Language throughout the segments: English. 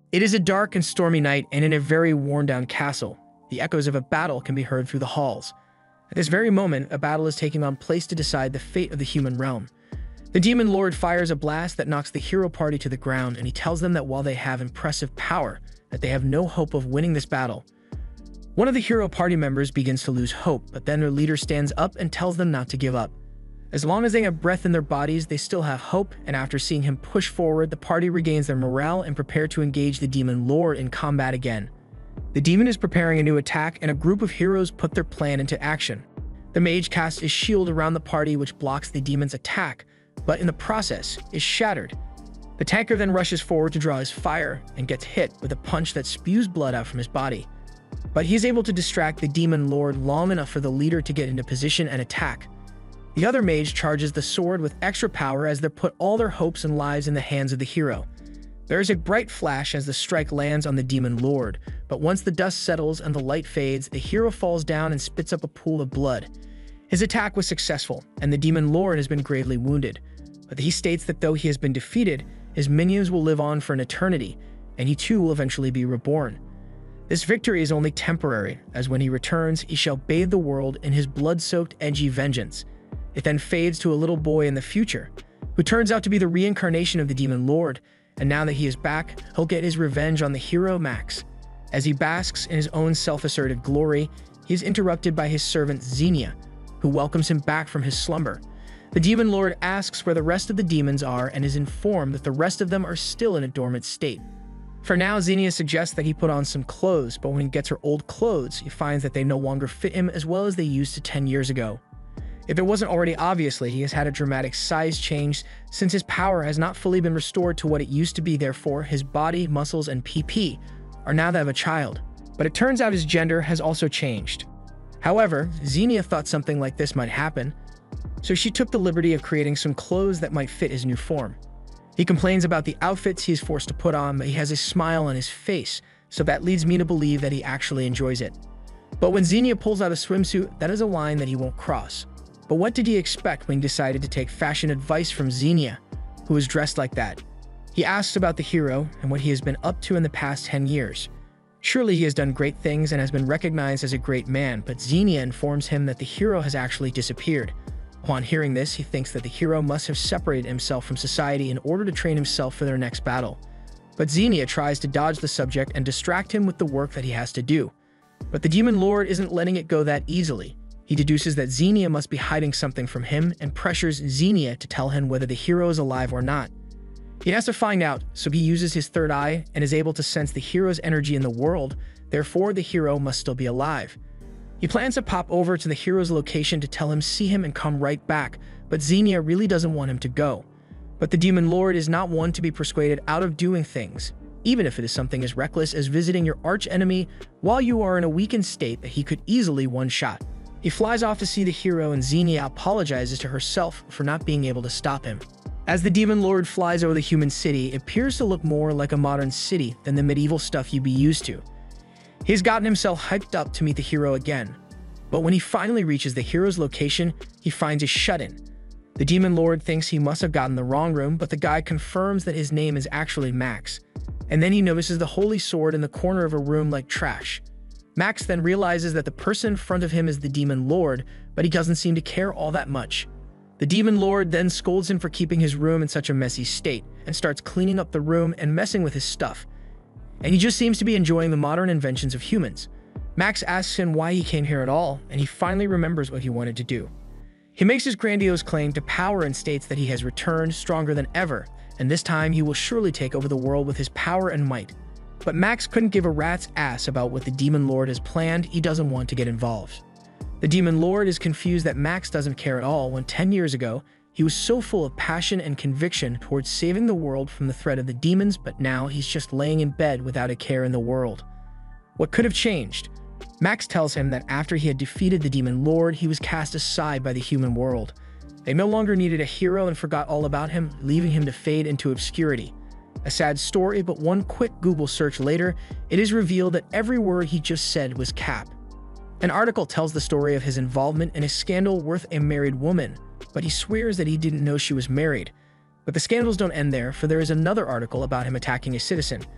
It is a dark and stormy night, and in a very worn-down castle, the echoes of a battle can be heard through the halls. At this very moment, a battle is taking place to decide the fate of the human realm. The demon lord fires a blast that knocks the hero party to the ground, and he tells them that while they have impressive power, that they have no hope of winning this battle. One of the hero party members begins to lose hope, but then their leader stands up and tells them not to give up. As long as they have breath in their bodies, they still have hope, and after seeing him push forward, the party regains their morale and prepare to engage the demon lord in combat again. The demon is preparing a new attack, and a group of heroes put their plan into action. The mage casts his shield around the party, which blocks the demon's attack, but in the process is shattered. The tanker then rushes forward to draw his fire and gets hit with a punch that spews blood out from his body. But he is able to distract the demon lord long enough for the leader to get into position and attack. The other mage charges the sword with extra power as they put all their hopes and lives in the hands of the hero. There is a bright flash as the strike lands on the demon lord, but once the dust settles and the light fades, the hero falls down and spits up a pool of blood. His attack was successful, and the demon lord has been gravely wounded. But he states that though he has been defeated, his minions will live on for an eternity, and he too will eventually be reborn. This victory is only temporary, as when he returns, he shall bathe the world in his blood-soaked, edgy vengeance. It then fades to a little boy in the future, who turns out to be the reincarnation of the demon lord, and now that he is back, he'll get his revenge on the hero Max. As he basks in his own self-asserted glory, he is interrupted by his servant Xenia, who welcomes him back from his slumber. The demon lord asks where the rest of the demons are and is informed that the rest of them are still in a dormant state. For now, Xenia suggests that he put on some clothes, but when he gets her old clothes, he finds that they no longer fit him as well as they used to 10 years ago. If it wasn't already obviously, he has had a dramatic size change since his power has not fully been restored to what it used to be. Therefore, his body, muscles, and PP are now that of a child. But it turns out his gender has also changed. However, Xenia thought something like this might happen, so she took the liberty of creating some clothes that might fit his new form. He complains about the outfits he is forced to put on, but he has a smile on his face, so that leads me to believe that he actually enjoys it. But when Xenia pulls out a swimsuit, that is a line that he won't cross. But what did he expect when he decided to take fashion advice from Xenia, who was dressed like that? He asks about the hero and what he has been up to in the past 10 years. Surely he has done great things and has been recognized as a great man, but Xenia informs him that the hero has actually disappeared. Upon hearing this, he thinks that the hero must have separated himself from society in order to train himself for their next battle. But Xenia tries to dodge the subject and distract him with the work that he has to do. But the demon lord isn't letting it go that easily. He deduces that Xenia must be hiding something from him and pressures Xenia to tell him whether the hero is alive or not. He has to find out, so he uses his third eye and is able to sense the hero's energy in the world, therefore the hero must still be alive. He plans to pop over to the hero's location to tell him see him and come right back, but Xenia really doesn't want him to go. But the demon lord is not one to be persuaded out of doing things, even if it is something as reckless as visiting your arch-enemy while you are in a weakened state that he could easily one-shot. He flies off to see the hero, and Xenia apologizes to herself for not being able to stop him. As the demon lord flies over the human city, it appears to look more like a modern city than the medieval stuff you'd be used to. He's gotten himself hyped up to meet the hero again, but when he finally reaches the hero's location, he finds it shut in. The demon lord thinks he must have gotten the wrong room, but the guy confirms that his name is actually Max. And then he notices the holy sword in the corner of a room like trash. Max then realizes that the person in front of him is the demon lord, but he doesn't seem to care all that much. The demon lord then scolds him for keeping his room in such a messy state and starts cleaning up the room and messing with his stuff. And he just seems to be enjoying the modern inventions of humans. Max asks him why he came here at all, and he finally remembers what he wanted to do. He makes his grandiose claim to power and states that he has returned stronger than ever, and this time he will surely take over the world with his power and might. But Max couldn't give a rat's ass about what the demon lord has planned. He doesn't want to get involved. The demon lord is confused that Max doesn't care at all when 10 years ago, he was so full of passion and conviction towards saving the world from the threat of the demons, but now he's just laying in bed without a care in the world. What could have changed? Max tells him that after he had defeated the demon lord, he was cast aside by the human world. They no longer needed a hero and forgot all about him, leaving him to fade into obscurity. A sad story, but one quick Google search later, it is revealed that every word he just said was cap. An article tells the story of his involvement in a scandal worth a married woman, but he swears that he didn't know she was married. But the scandals don't end there, for there is another article about him attacking a citizen.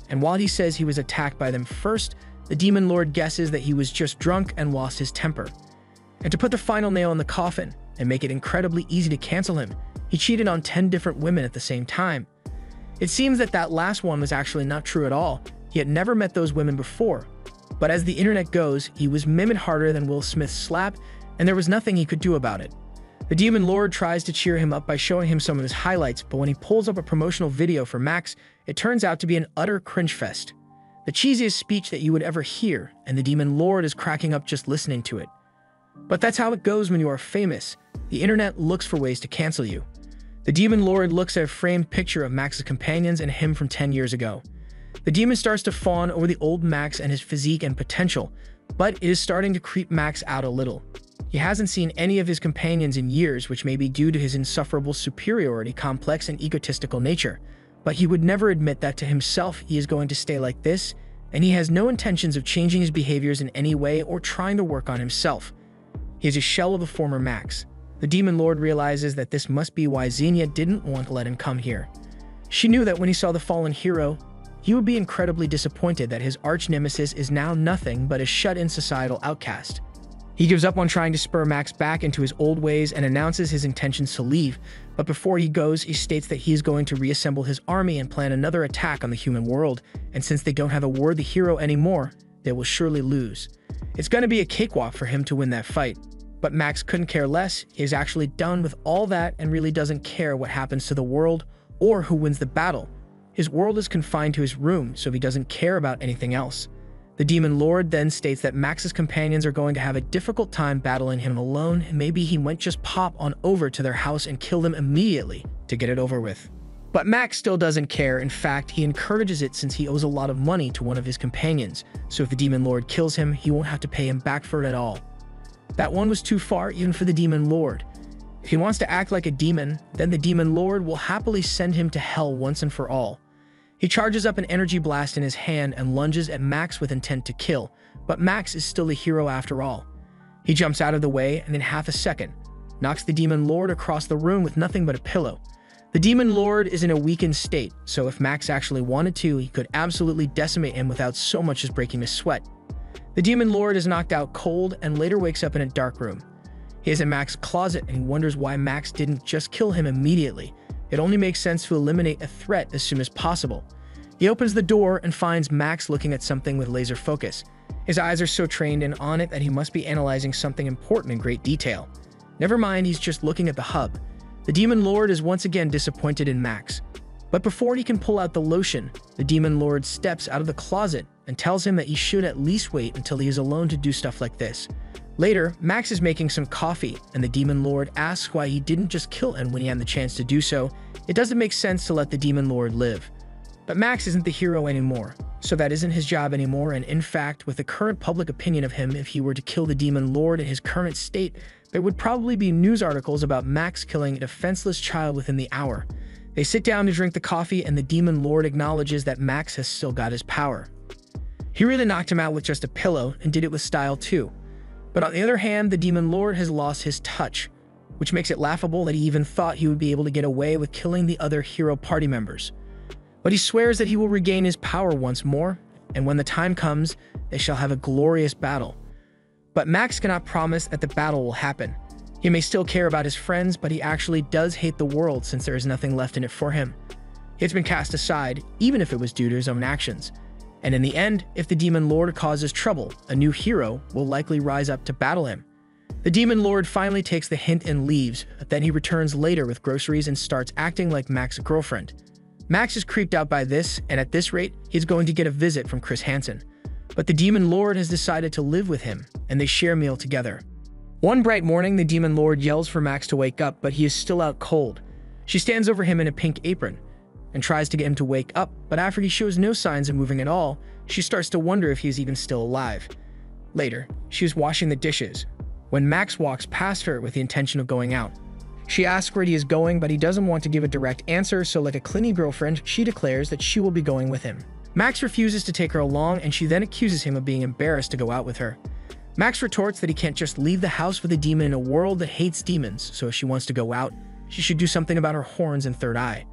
and while he says he was attacked by them first, the Demon Lord guesses that he was just drunk and lost his temper. And to put the final nail in the coffin and make it incredibly easy to cancel him, he cheated on 10 different women at the same time. It seems that that last one was actually not true at all. He had never met those women before. But as the internet goes, he was mimicked harder than Will Smith's slap, and there was nothing he could do about it. The Demon Lord tries to cheer him up by showing him some of his highlights, but when he pulls up a promotional video for Max, it turns out to be an utter cringe fest. The cheesiest speech that you would ever hear, and the Demon Lord is cracking up just listening to it. But that's how it goes when you are famous. The internet looks for ways to cancel you. The Demon Lord looks at a framed picture of Max's companions and him from 10 years ago. The demon starts to fawn over the old Max and his physique and potential, but it is starting to creep Max out a little. He hasn't seen any of his companions in years, which may be due to his insufferable superiority complex and egotistical nature, but he would never admit that to himself. He is going to stay like this, and he has no intentions of changing his behaviors in any way or trying to work on himself. He is a shell of the former Max. The Demon Lord realizes that this must be why Xenia didn't want to let him come here. She knew that when he saw the fallen hero, he would be incredibly disappointed that his arch-nemesis is now nothing but a shut-in societal outcast. He gives up on trying to spur Max back into his old ways and announces his intentions to leave, but before he goes, he states that he is going to reassemble his army and plan another attack on the human world, and since they don't have a worthy hero anymore, they will surely lose. It's going to be a cakewalk for him to win that fight. But Max couldn't care less. He is actually done with all that and really doesn't care what happens to the world or who wins the battle. His world is confined to his room, so he doesn't care about anything else. The Demon Lord then states that Max's companions are going to have a difficult time battling him alone, and maybe he might just pop on over to their house and kill them immediately to get it over with. But Max still doesn't care. In fact, he encourages it since he owes a lot of money to one of his companions, so if the Demon Lord kills him, he won't have to pay him back for it at all. That one was too far even for the Demon Lord. If he wants to act like a demon, then the Demon Lord will happily send him to hell once and for all. He charges up an energy blast in his hand and lunges at Max with intent to kill, but Max is still a hero after all. He jumps out of the way and in half a second, knocks the Demon Lord across the room with nothing but a pillow. The Demon Lord is in a weakened state, so if Max actually wanted to, he could absolutely decimate him without so much as breaking a sweat. The Demon Lord is knocked out cold and later wakes up in a dark room. He is in Max's closet and he wonders why Max didn't just kill him immediately. It only makes sense to eliminate a threat as soon as possible. He opens the door and finds Max looking at something with laser focus. His eyes are so trained in on it that he must be analyzing something important in great detail. Never mind, he's just looking at the hub. The Demon Lord is once again disappointed in Max. But before he can pull out the lotion, the Demon Lord steps out of the closet and tells him that he should at least wait until he is alone to do stuff like this. Later, Max is making some coffee, and the Demon Lord asks why he didn't just kill him when he had the chance to do so. It doesn't make sense to let the Demon Lord live. But Max isn't the hero anymore, so that isn't his job anymore, and in fact, with the current public opinion of him, if he were to kill the Demon Lord in his current state, there would probably be news articles about Max killing a defenseless child within the hour. They sit down to drink the coffee, and the Demon Lord acknowledges that Max has still got his power. He really knocked him out with just a pillow, and did it with style too. But on the other hand, the Demon Lord has lost his touch, which makes it laughable that he even thought he would be able to get away with killing the other hero party members. But he swears that he will regain his power once more, and when the time comes, they shall have a glorious battle. But Max cannot promise that the battle will happen. He may still care about his friends, but he actually does hate the world since there is nothing left in it for him. It's been cast aside, even if it was due to his own actions. And in the end, if the Demon Lord causes trouble, a new hero will likely rise up to battle him. The Demon Lord finally takes the hint and leaves, but then he returns later with groceries and starts acting like Max's girlfriend. Max is creeped out by this, and at this rate, he's going to get a visit from Chris Hansen. But the Demon Lord has decided to live with him, and they share a meal together. One bright morning, the Demon Lord yells for Max to wake up, but he is still out cold. She stands over him in a pink apron and tries to get him to wake up, but after he shows no signs of moving at all, she starts to wonder if he is even still alive. Later, she is washing the dishes when Max walks past her with the intention of going out. She asks where he is going, but he doesn't want to give a direct answer, so like a clingy girlfriend, she declares that she will be going with him. Max refuses to take her along, and she then accuses him of being embarrassed to go out with her. Max retorts that he can't just leave the house with a demon in a world that hates demons, so if she wants to go out, she should do something about her horns and third eye.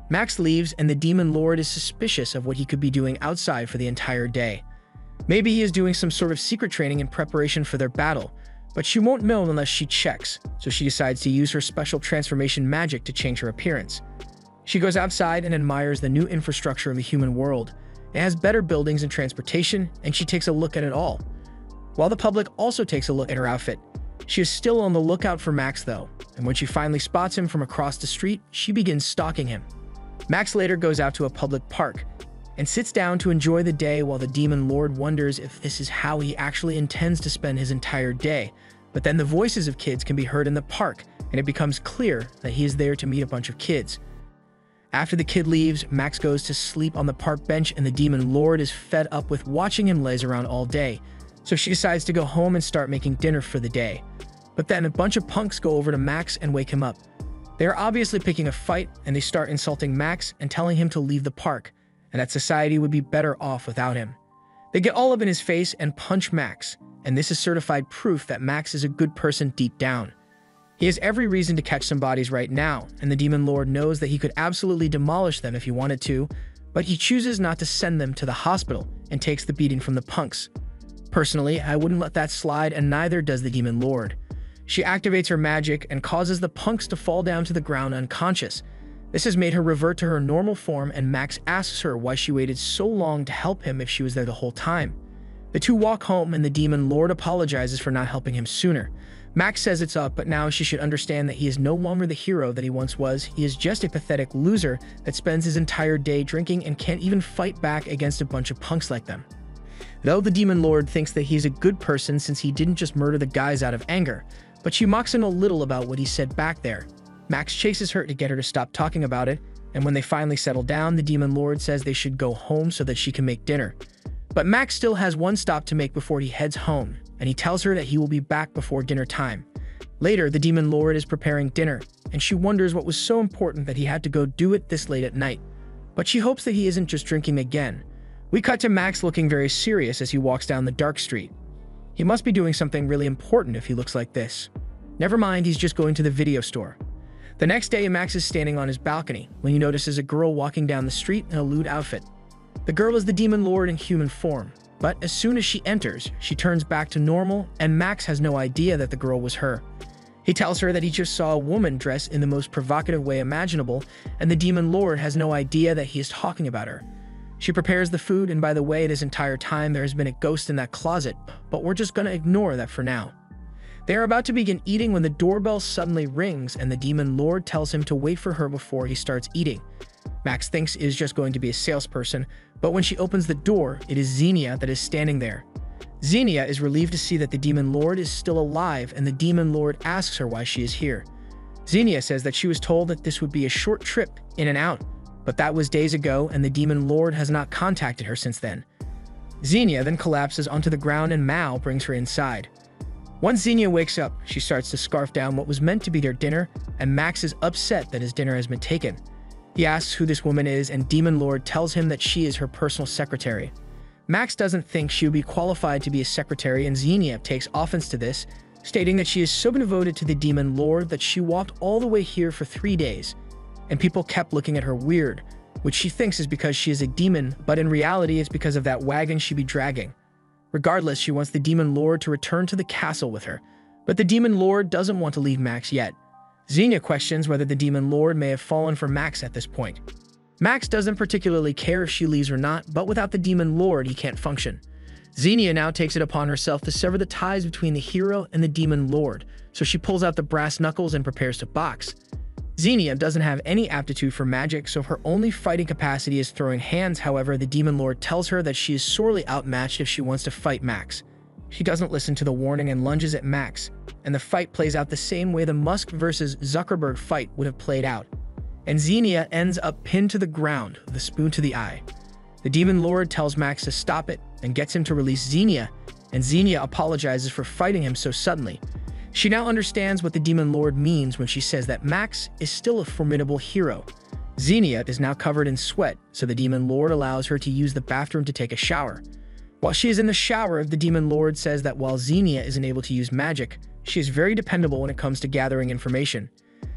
Max leaves, and the Demon Lord is suspicious of what he could be doing outside for the entire day. Maybe he is doing some sort of secret training in preparation for their battle, but she won't know unless she checks, so she decides to use her special transformation magic to change her appearance. She goes outside and admires the new infrastructure of the human world. It has better buildings and transportation, and she takes a look at it all. While the public also takes a look at her outfit. She is still on the lookout for Max though, and when she finally spots him from across the street, she begins stalking him. Max later goes out to a public park and sits down to enjoy the day while the Demon Lord wonders if this is how he actually intends to spend his entire day. But then the voices of kids can be heard in the park, and it becomes clear that he is there to meet a bunch of kids. After the kid leaves, Max goes to sleep on the park bench, and the Demon Lord is fed up with watching him laze around all day. So she decides to go home and start making dinner for the day. But then a bunch of punks go over to Max and wake him up. They are obviously picking a fight, and they start insulting Max and telling him to leave the park, and that society would be better off without him. They get all up in his face and punch Max, and this is certified proof that Max is a good person deep down. He has every reason to catch some bodies right now, and the Demon Lord knows that he could absolutely demolish them if he wanted to, but he chooses not to send them to the hospital and takes the beating from the punks. Personally, I wouldn't let that slide, and neither does the Demon Lord. She activates her magic and causes the punks to fall down to the ground unconscious. This has made her revert to her normal form, and Max asks her why she waited so long to help him if she was there the whole time. The two walk home, and the Demon Lord apologizes for not helping him sooner. Max says it's up, but now she should understand that he is no longer the hero that he once was. He is just a pathetic loser that spends his entire day drinking and can't even fight back against a bunch of punks like them. Though the Demon Lord thinks that he's a good person since he didn't just murder the guys out of anger, but she mocks him a little about what he said back there. Max chases her to get her to stop talking about it, and when they finally settle down, the Demon Lord says they should go home so that she can make dinner. But Max still has one stop to make before he heads home, and he tells her that he will be back before dinner time. Later, the Demon Lord is preparing dinner, and she wonders what was so important that he had to go do it this late at night. But she hopes that he isn't just drinking again. We cut to Max looking very serious as he walks down the dark street. He must be doing something really important if he looks like this. Never mind, he's just going to the video store. The next day, Max is standing on his balcony when he notices a girl walking down the street in a lewd outfit. The girl is the Demon Lord in human form, but as soon as she enters, she turns back to normal, and Max has no idea that the girl was her. He tells her that he just saw a woman dressed in the most provocative way imaginable, and the Demon Lord has no idea that he is talking about her. She prepares the food, and by the way, this entire time there has been a ghost in that closet, but we're just gonna ignore that for now. They are about to begin eating when the doorbell suddenly rings, and the Demon Lord tells him to wait for her before he starts eating. Max thinks it is just going to be a salesperson, but when she opens the door, it is Xenia that is standing there. Xenia is relieved to see that the Demon Lord is still alive, and the Demon Lord asks her why she is here. Xenia says that she was told that this would be a short trip in and out, but that was days ago, and the Demon Lord has not contacted her since then. Xenia then collapses onto the ground, and Mao brings her inside. Once Xenia wakes up, she starts to scarf down what was meant to be their dinner, and Max is upset that his dinner has been taken. He asks who this woman is, and Demon Lord tells him that she is her personal secretary. Max doesn't think she would be qualified to be a secretary, and Xenia takes offense to this, stating that she is so devoted to the Demon Lord that she walked all the way here for 3 days, and people kept looking at her weird, which she thinks is because she is a demon, but in reality it's because of that wagon she be dragging. Regardless, she wants the Demon Lord to return to the castle with her, but the Demon Lord doesn't want to leave Max yet. Xenia questions whether the Demon Lord may have fallen for Max at this point. Max doesn't particularly care if she leaves or not, but without the Demon Lord, he can't function. Xenia now takes it upon herself to sever the ties between the hero and the Demon Lord, so she pulls out the brass knuckles and prepares to box. Xenia doesn't have any aptitude for magic, so her only fighting capacity is throwing hands. However, the Demon Lord tells her that she is sorely outmatched if she wants to fight Max. She doesn't listen to the warning and lunges at Max, and the fight plays out the same way the Musk versus Zuckerberg fight would have played out. And Xenia ends up pinned to the ground with a spoon to the eye. The Demon Lord tells Max to stop it and gets him to release Xenia, and Xenia apologizes for fighting him so suddenly. She now understands what the Demon Lord means when she says that Max is still a formidable hero. Xenia is now covered in sweat, so the Demon Lord allows her to use the bathroom to take a shower. While she is in the shower, the Demon Lord says that while Xenia isn't able to use magic, she is very dependable when it comes to gathering information.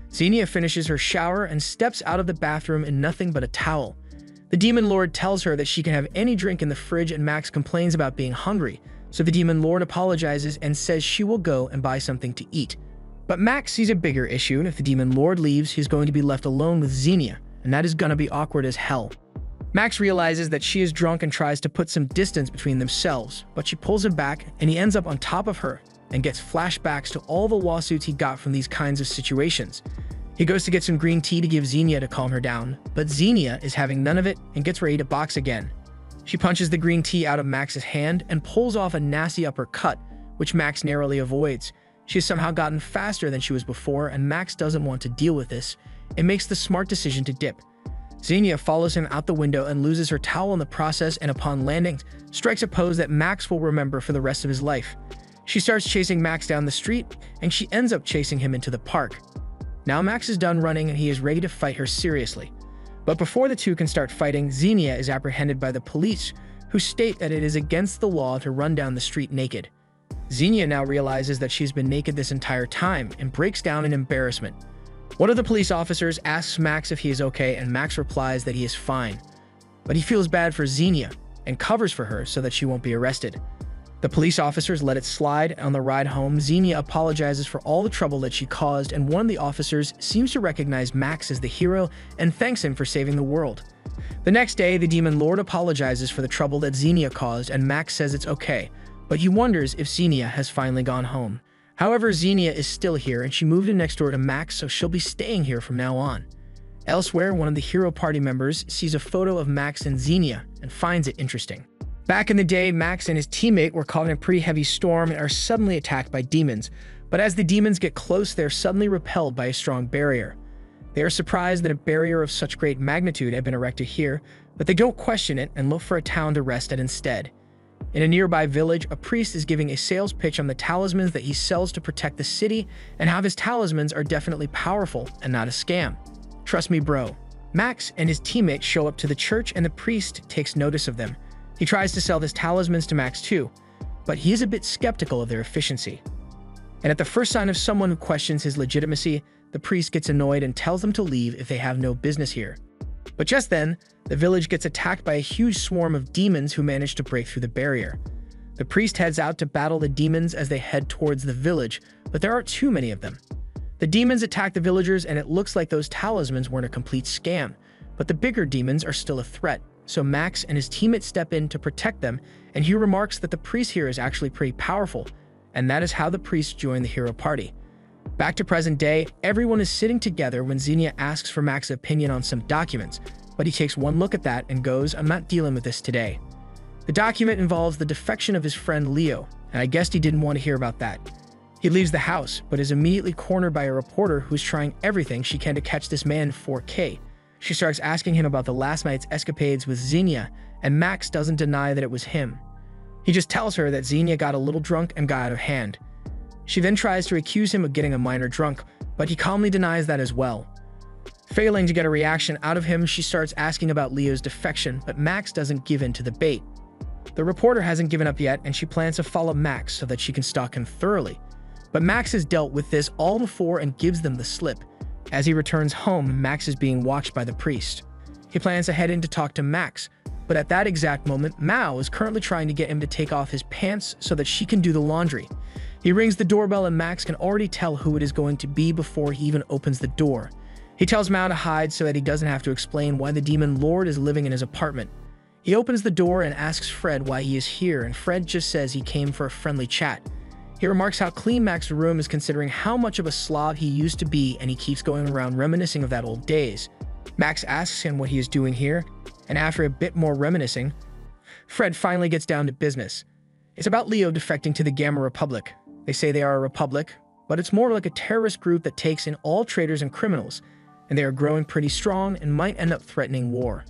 Xenia finishes her shower and steps out of the bathroom in nothing but a towel. The Demon Lord tells her that she can have any drink in the fridge, and Max complains about being hungry, so the Demon Lord apologizes and says she will go and buy something to eat. But Max sees a bigger issue, and if the Demon Lord leaves, he's going to be left alone with Xenia, and that is gonna be awkward as hell. Max realizes that she is drunk and tries to put some distance between themselves, but she pulls him back, and he ends up on top of her and gets flashbacks to all the lawsuits he got from these kinds of situations. He goes to get some green tea to give Xenia to calm her down, but Xenia is having none of it and gets ready to box again. She punches the green tea out of Max's hand and pulls off a nasty uppercut, which Max narrowly avoids. She has somehow gotten faster than she was before, and Max doesn't want to deal with this and makes the smart decision to dip. Xenia follows him out the window and loses her towel in the process, and upon landing, strikes a pose that Max will remember for the rest of his life. She starts chasing Max down the street, and she ends up chasing him into the park. Now Max is done running and he is ready to fight her seriously. But before the two can start fighting, Xenia is apprehended by the police, who state that it is against the law to run down the street naked. Xenia now realizes that she's been naked this entire time and breaks down in embarrassment. One of the police officers asks Max if he is okay, and Max replies that he is fine. But he feels bad for Xenia and covers for her so that she won't be arrested. The police officers let it slide. On the ride home, Xenia apologizes for all the trouble that she caused, and one of the officers seems to recognize Max as the hero and thanks him for saving the world. The next day, the Demon Lord apologizes for the trouble that Xenia caused, and Max says it's okay, but he wonders if Xenia has finally gone home. However, Xenia is still here, and she moved in next door to Max, so she'll be staying here from now on. Elsewhere, one of the hero party members sees a photo of Max and Xenia and finds it interesting. Back in the day, Max and his teammate were caught in a pretty heavy storm and are suddenly attacked by demons, but as the demons get close, they are suddenly repelled by a strong barrier. They are surprised that a barrier of such great magnitude had been erected here, but they don't question it and look for a town to rest at instead. In a nearby village, a priest is giving a sales pitch on the talismans that he sells to protect the city and how his talismans are definitely powerful and not a scam. Trust me, bro. Max and his teammate show up to the church, and the priest takes notice of them. He tries to sell his talismans to Max too, but he is a bit skeptical of their efficiency. And at the first sign of someone who questions his legitimacy, the priest gets annoyed and tells them to leave if they have no business here. But just then, the village gets attacked by a huge swarm of demons who manage to break through the barrier. The priest heads out to battle the demons as they head towards the village, but there are too many of them. The demons attack the villagers, and it looks like those talismans weren't a complete scam, but the bigger demons are still a threat. So Max and his teammates step in to protect them, and he remarks that the priest here is actually pretty powerful, and that is how the priest joined the hero party. Back to present day, everyone is sitting together when Xenia asks for Max's opinion on some documents, but he takes one look at that and goes, "I'm not dealing with this today." The document involves the defection of his friend Leo, and I guessed he didn't want to hear about that. He leaves the house, but is immediately cornered by a reporter who's trying everything she can to catch this man in 4K. She starts asking him about the last night's escapades with Xenia, and Max doesn't deny that it was him. He just tells her that Xenia got a little drunk and got out of hand. She then tries to accuse him of getting a minor drunk, but he calmly denies that as well. Failing to get a reaction out of him, she starts asking about Leo's defection, but Max doesn't give in to the bait. The reporter hasn't given up yet, and she plans to follow Max so that she can stalk him thoroughly. But Max has dealt with this all before and gives them the slip. As he returns home, Max is being watched by the priest. He plans to head in to talk to Max, but at that exact moment, Mao is currently trying to get him to take off his pants so that she can do the laundry. He rings the doorbell, and Max can already tell who it is going to be before he even opens the door. He tells Mao to hide so that he doesn't have to explain why the Demon Lord is living in his apartment. He opens the door and asks Fred why he is here, and Fred just says he came for a friendly chat. He remarks how clean Max's room is considering how much of a slob he used to be, and he keeps going around reminiscing of that old days. Max asks him what he is doing here, and after a bit more reminiscing, Fred finally gets down to business. It's about Leo defecting to the Gamma Republic. They say they are a republic, but it's more like a terrorist group that takes in all traitors and criminals, and they are growing pretty strong and might end up threatening war.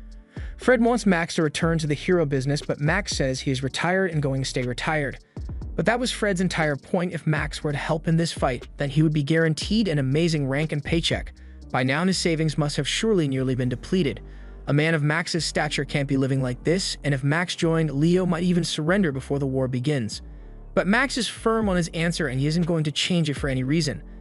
Fred wants Max to return to the hero business, but Max says he is retired and going to stay retired. But that was Fred's entire point. If Max were to help in this fight, then he would be guaranteed an amazing rank and paycheck. By now, his savings must have surely nearly been depleted. A man of Max's stature can't be living like this, and if Max joined, Leo might even surrender before the war begins. But Max is firm on his answer, and he isn't going to change it for any reason.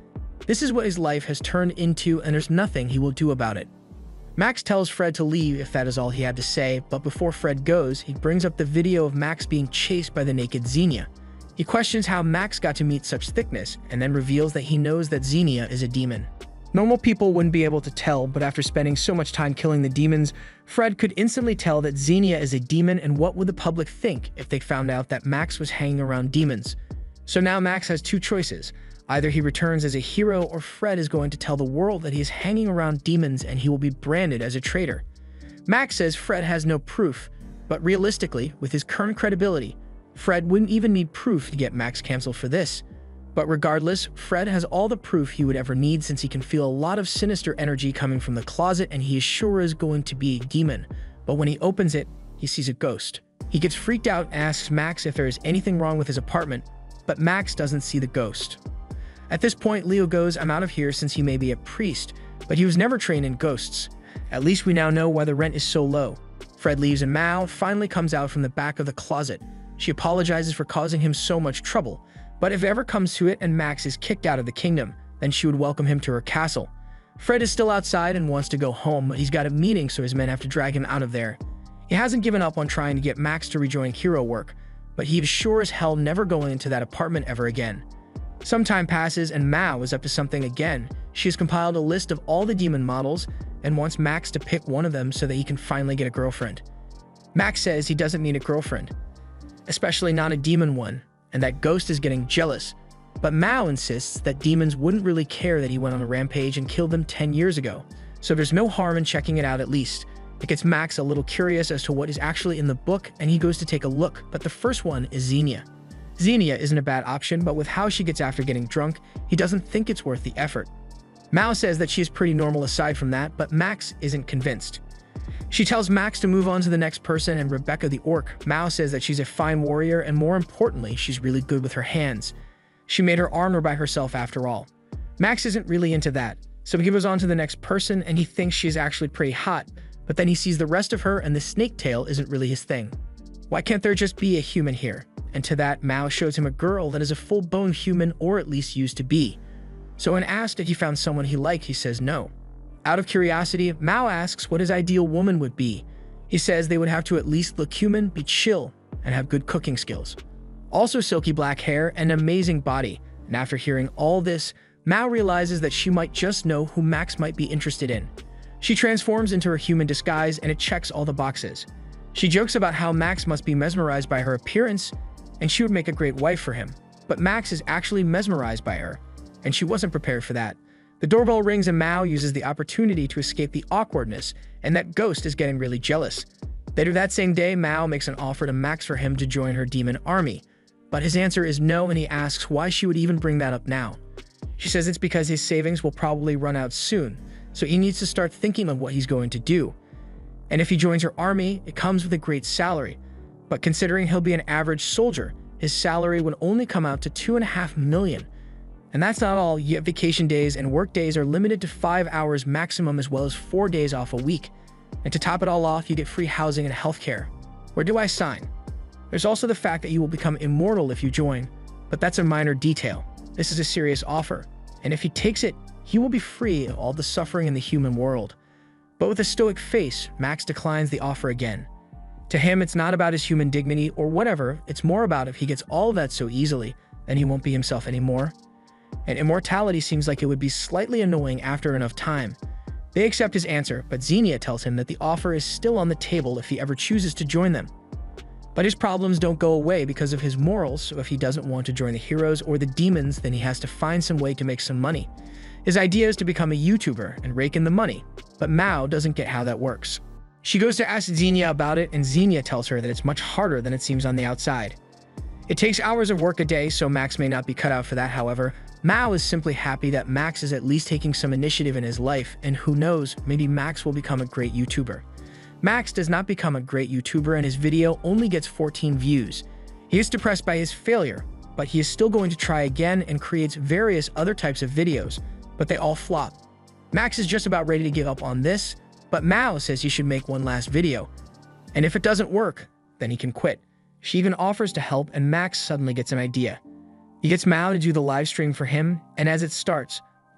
This is what his life has turned into, and there's nothing he will do about it. Max tells Fred to leave if that is all he had to say, but before Fred goes, he brings up the video of Max being chased by the naked Xenia. He questions how Max got to meet such thickness, and then reveals that he knows that Xenia is a demon. Normal people wouldn't be able to tell, but after spending so much time killing the demons, Fred could instantly tell that Xenia is a demon, and what would the public think if they found out that Max was hanging around demons? So now Max has two choices. Either he returns as a hero, or Fred is going to tell the world that he is hanging around demons and he will be branded as a traitor. Max says Fred has no proof, but realistically, with his current credibility, Fred wouldn't even need proof to get Max canceled for this. But regardless, Fred has all the proof he would ever need, since he can feel a lot of sinister energy coming from the closet, and he is sure is going to be a demon. But when he opens it, he sees a ghost. He gets freaked out and asks Max if there is anything wrong with his apartment, but Max doesn't see the ghost. At this point, Leo goes, "I'm out of here," since he may be a priest, but he was never trained in ghosts. At least we now know why the rent is so low. Fred leaves, and Mao finally comes out from the back of the closet. She apologizes for causing him so much trouble, but if it ever comes to it and Max is kicked out of the kingdom, then she would welcome him to her castle. Fred is still outside and wants to go home, but he's got a meeting, so his men have to drag him out of there. He hasn't given up on trying to get Max to rejoin hero work, but he is sure as hell never going into that apartment ever again. Some time passes, and Mao is up to something again. She has compiled a list of all the demon models and wants Max to pick one of them so that he can finally get a girlfriend. Max says he doesn't need a girlfriend, especially not a demon one, and that Ghost is getting jealous. But Mao insists that demons wouldn't really care that he went on a rampage and killed them 10 years ago, so there's no harm in checking it out at least. It gets Max a little curious as to what is actually in the book, and he goes to take a look, but the first one is Xenia. Xenia isn't a bad option, but with how she gets after getting drunk, he doesn't think it's worth the effort. Mao says that she is pretty normal aside from that, but Max isn't convinced. She tells Max to move on to the next person, and Rebecca the orc. Mao says that she's a fine warrior, and more importantly, she's really good with her hands. She made her armor by herself after all. Max isn't really into that, so he goes on to the next person, and he thinks she is actually pretty hot, but then he sees the rest of her, and the snake tail isn't really his thing. Why can't there just be a human here? And to that, Mao shows him a girl that is a full-blown human, or at least used to be. So when asked if he found someone he liked, he says no. Out of curiosity, Mao asks what his ideal woman would be. He says they would have to at least look human, be chill, and have good cooking skills. Also silky black hair and an amazing body. And after hearing all this, Mao realizes that she might just know who Max might be interested in. She transforms into her human disguise, and it checks all the boxes. She jokes about how Max must be mesmerized by her appearance, and she would make a great wife for him. But Max is actually mesmerized by her, and she wasn't prepared for that. The doorbell rings, and Mao uses the opportunity to escape the awkwardness, and that Ghost is getting really jealous. Later that same day, Mao makes an offer to Max for him to join her demon army, but his answer is no, and he asks why she would even bring that up now. She says it's because his savings will probably run out soon, so he needs to start thinking of what he's going to do. And if he joins her army, it comes with a great salary. But considering he'll be an average soldier, his salary would only come out to $2.5 million. And that's not all. Yet vacation days and work days are limited to 5 hours maximum, as well as 4 days off a week. And to top it all off, you get free housing and healthcare. Where do I sign? There's also the fact that you will become immortal if you join, but that's a minor detail. This is a serious offer, and if he takes it, he will be free of all the suffering in the human world. But with a stoic face, Max declines the offer again. To him, it's not about his human dignity or whatever, it's more about if he gets all of that so easily, then he won't be himself anymore. And immortality seems like it would be slightly annoying after enough time. They accept his answer, but Xenia tells him that the offer is still on the table if he ever chooses to join them. But his problems don't go away because of his morals, so if he doesn't want to join the heroes or the demons, then he has to find some way to make some money. His idea is to become a YouTuber and rake in the money, but Mao doesn't get how that works. She goes to ask Xenia about it, and Xenia tells her that it's much harder than it seems on the outside. It takes hours of work a day, so Max may not be cut out for that. However, Mao is simply happy that Max is at least taking some initiative in his life, and who knows, maybe Max will become a great YouTuber. Max does not become a great YouTuber, and his video only gets 14 views. He is depressed by his failure, but he is still going to try again and creates various other types of videos, but they all flop. Max is just about ready to give up on this, but Mao says he should make one last video, and if it doesn't work, then he can quit. She even offers to help, and Max suddenly gets an idea. He gets Mao to do the live stream for him, and as it starts,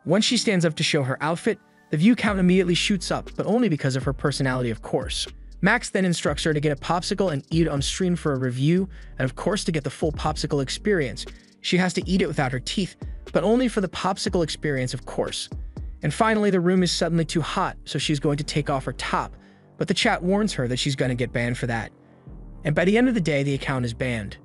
Once she stands up to show her outfit, the view count immediately shoots up, but only because of her personality, of course. Max then instructs her to get a popsicle and eat it on stream for a review, and of course to get the full popsicle experience. She has to eat it without her teeth, but only for the popsicle experience, of course. And finally, the room is suddenly too hot, so she's going to take off her top, but the chat warns her that she's going to get banned for that. And by the end of the day, the account is banned.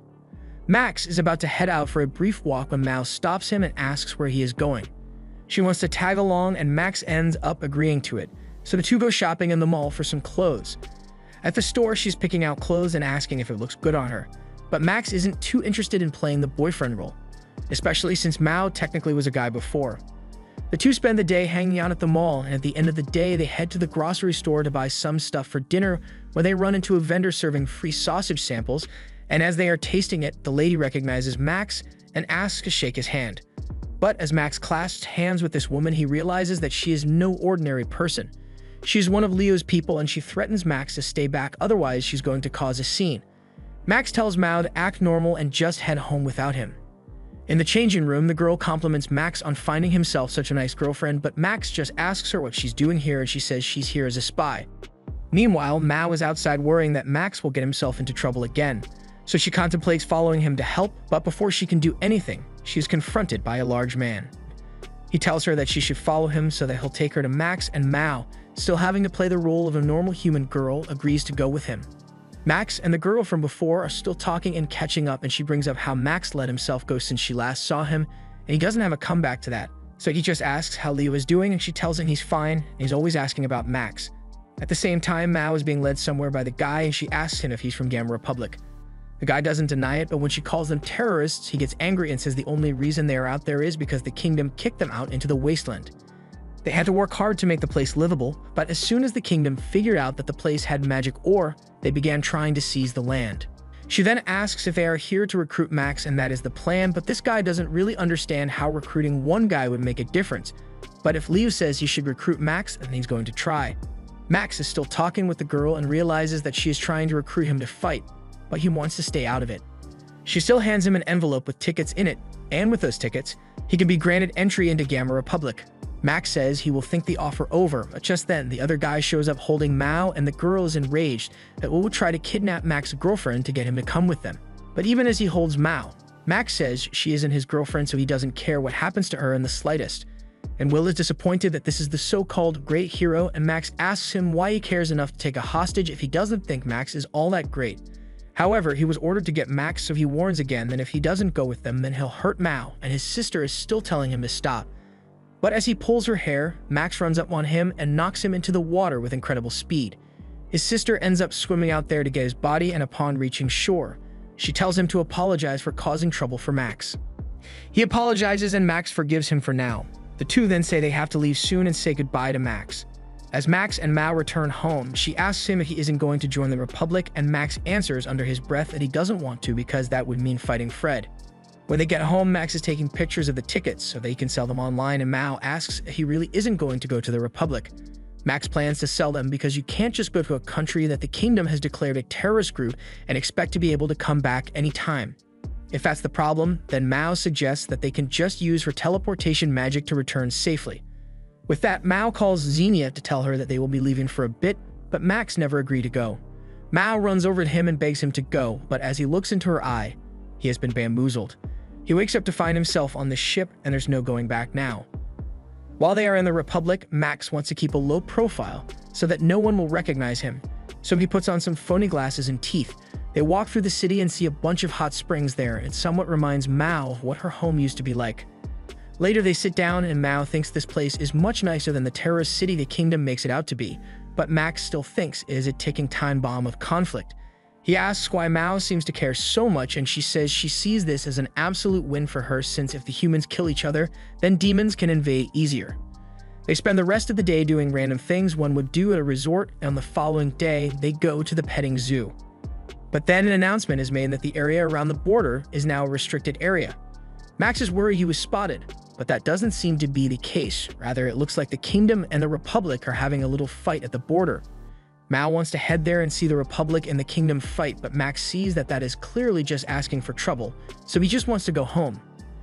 Max is about to head out for a brief walk when Mao stops him and asks where he is going. She wants to tag along, and Max ends up agreeing to it, so the two go shopping in the mall for some clothes. At the store, she's picking out clothes and asking if it looks good on her, but Max isn't too interested in playing the boyfriend role, especially since Mao technically was a guy before. The two spend the day hanging out at the mall, and at the end of the day, they head to the grocery store to buy some stuff for dinner, where they run into a vendor serving free sausage samples, and as they are tasting it, the lady recognizes Max and asks to shake his hand. But as Max clasps hands with this woman, he realizes that she is no ordinary person. She's one of Leo's people, and she threatens Max to stay back, otherwise she's going to cause a scene. Max tells Mao to act normal and just head home without him. In the changing room, the girl compliments Max on finding himself such a nice girlfriend, but Max just asks her what she's doing here, and she says she's here as a spy. Meanwhile, Mao is outside worrying that Max will get himself into trouble again, so she contemplates following him to help, but before she can do anything, she is confronted by a large man. He tells her that she should follow him so that he'll take her to Max, and Mao, still having to play the role of a normal human girl, agrees to go with him. Max and the girl from before are still talking and catching up, and she brings up how Max let himself go since she last saw him, and he doesn't have a comeback to that. So he just asks how Leo is doing, and she tells him he's fine, and he's always asking about Max. At the same time, Mao is being led somewhere by the guy, and she asks him if he's from Gamma Republic. The guy doesn't deny it, but when she calls them terrorists, he gets angry and says the only reason they are out there is because the kingdom kicked them out into the wasteland. They had to work hard to make the place livable, but as soon as the kingdom figured out that the place had magic ore, they began trying to seize the land. She then asks if they are here to recruit Max, and that is the plan, but this guy doesn't really understand how recruiting one guy would make a difference. But if Leo says he should recruit Max, then he's going to try. Max is still talking with the girl and realizes that she is trying to recruit him to fight, but he wants to stay out of it. She still hands him an envelope with tickets in it, and with those tickets, he can be granted entry into Gamma Republic. Max says he will think the offer over, but just then, the other guy shows up holding Mao, and the girl is enraged that will try to kidnap Max's girlfriend to get him to come with them. But even as he holds Mao, Max says she isn't his girlfriend, so he doesn't care what happens to her in the slightest. And Will is disappointed that this is the so-called great hero, and Max asks him why he cares enough to take a hostage if he doesn't think Max is all that great. However, he was ordered to get Max, so he warns again that if he doesn't go with them, then he'll hurt Mao, and his sister is still telling him to stop. But as he pulls her hair, Max runs up on him and knocks him into the water with incredible speed. His sister ends up swimming out there to get his body, and upon reaching shore, she tells him to apologize for causing trouble for Max. He apologizes, and Max forgives him for now. The two then say they have to leave soon and say goodbye to Max. As Max and Mao return home, she asks him if he isn't going to join the Republic, and Max answers under his breath that he doesn't want to because that would mean fighting Fred. When they get home, Max is taking pictures of the tickets so they can sell them online, and Mao asks if he really isn't going to go to the Republic. Max plans to sell them because you can't just go to a country that the kingdom has declared a terrorist group and expect to be able to come back anytime. If that's the problem, then Mao suggests that they can just use her teleportation magic to return safely. With that, Mao calls Xenia to tell her that they will be leaving for a bit, but Max never agreed to go. Mao runs over to him and begs him to go, but as he looks into her eye, he has been bamboozled. He wakes up to find himself on the ship, and there's no going back now. While they are in the Republic, Max wants to keep a low profile so that no one will recognize him, so he puts on some phony glasses and teeth. They walk through the city and see a bunch of hot springs there. It somewhat reminds Mao of what her home used to be like. Later, they sit down, and Mao thinks this place is much nicer than the terrorist city the kingdom makes it out to be, but Max still thinks it is a ticking time bomb of conflict. He asks why Mao seems to care so much, and she says she sees this as an absolute win for her, since if the humans kill each other, then demons can invade easier. They spend the rest of the day doing random things one would do at a resort, and on the following day, they go to the petting zoo. But then an announcement is made that the area around the border is now a restricted area. Max is worried he was spotted, but that doesn't seem to be the case. Rather, it looks like the kingdom and the Republic are having a little fight at the border. Mao wants to head there and see the Republic and the kingdom fight, but Max sees that that is clearly just asking for trouble, so he just wants to go home.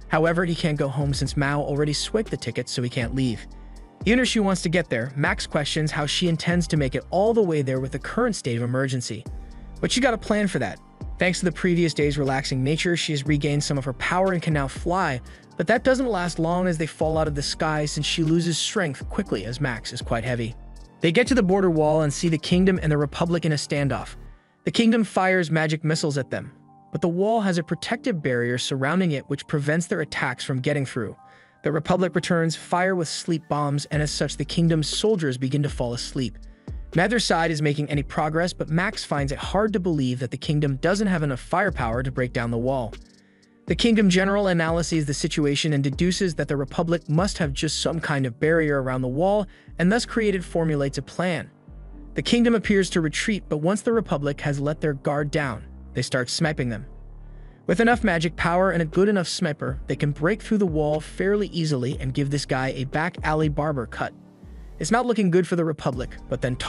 However, he can't go home since Mao already swiped the tickets, so he can't leave. Even if she wants to get there, Max questions how she intends to make it all the way there with the current state of emergency. But she got a plan for that. Thanks to the previous day's relaxing nature, she has regained some of her power and can now fly, but that doesn't last long as they fall out of the sky since she loses strength quickly as Max is quite heavy. They get to the border wall and see the kingdom and the Republic in a standoff. The kingdom fires magic missiles at them, but the wall has a protective barrier surrounding it which prevents their attacks from getting through. The Republic returns fire with sleep bombs, and as such the kingdom's soldiers begin to fall asleep. Neither side is making any progress, but Max finds it hard to believe that the kingdom doesn't have enough firepower to break down the wall. The kingdom general analyzes the situation and deduces that the Republic must have just some kind of barrier around the wall, and thus formulates a plan. The kingdom appears to retreat, but once the Republic has let their guard down, they start sniping them. With enough magic power and a good enough sniper, they can break through the wall fairly easily and give this guy a back alley barber cut. It's not looking good for the Republic, but then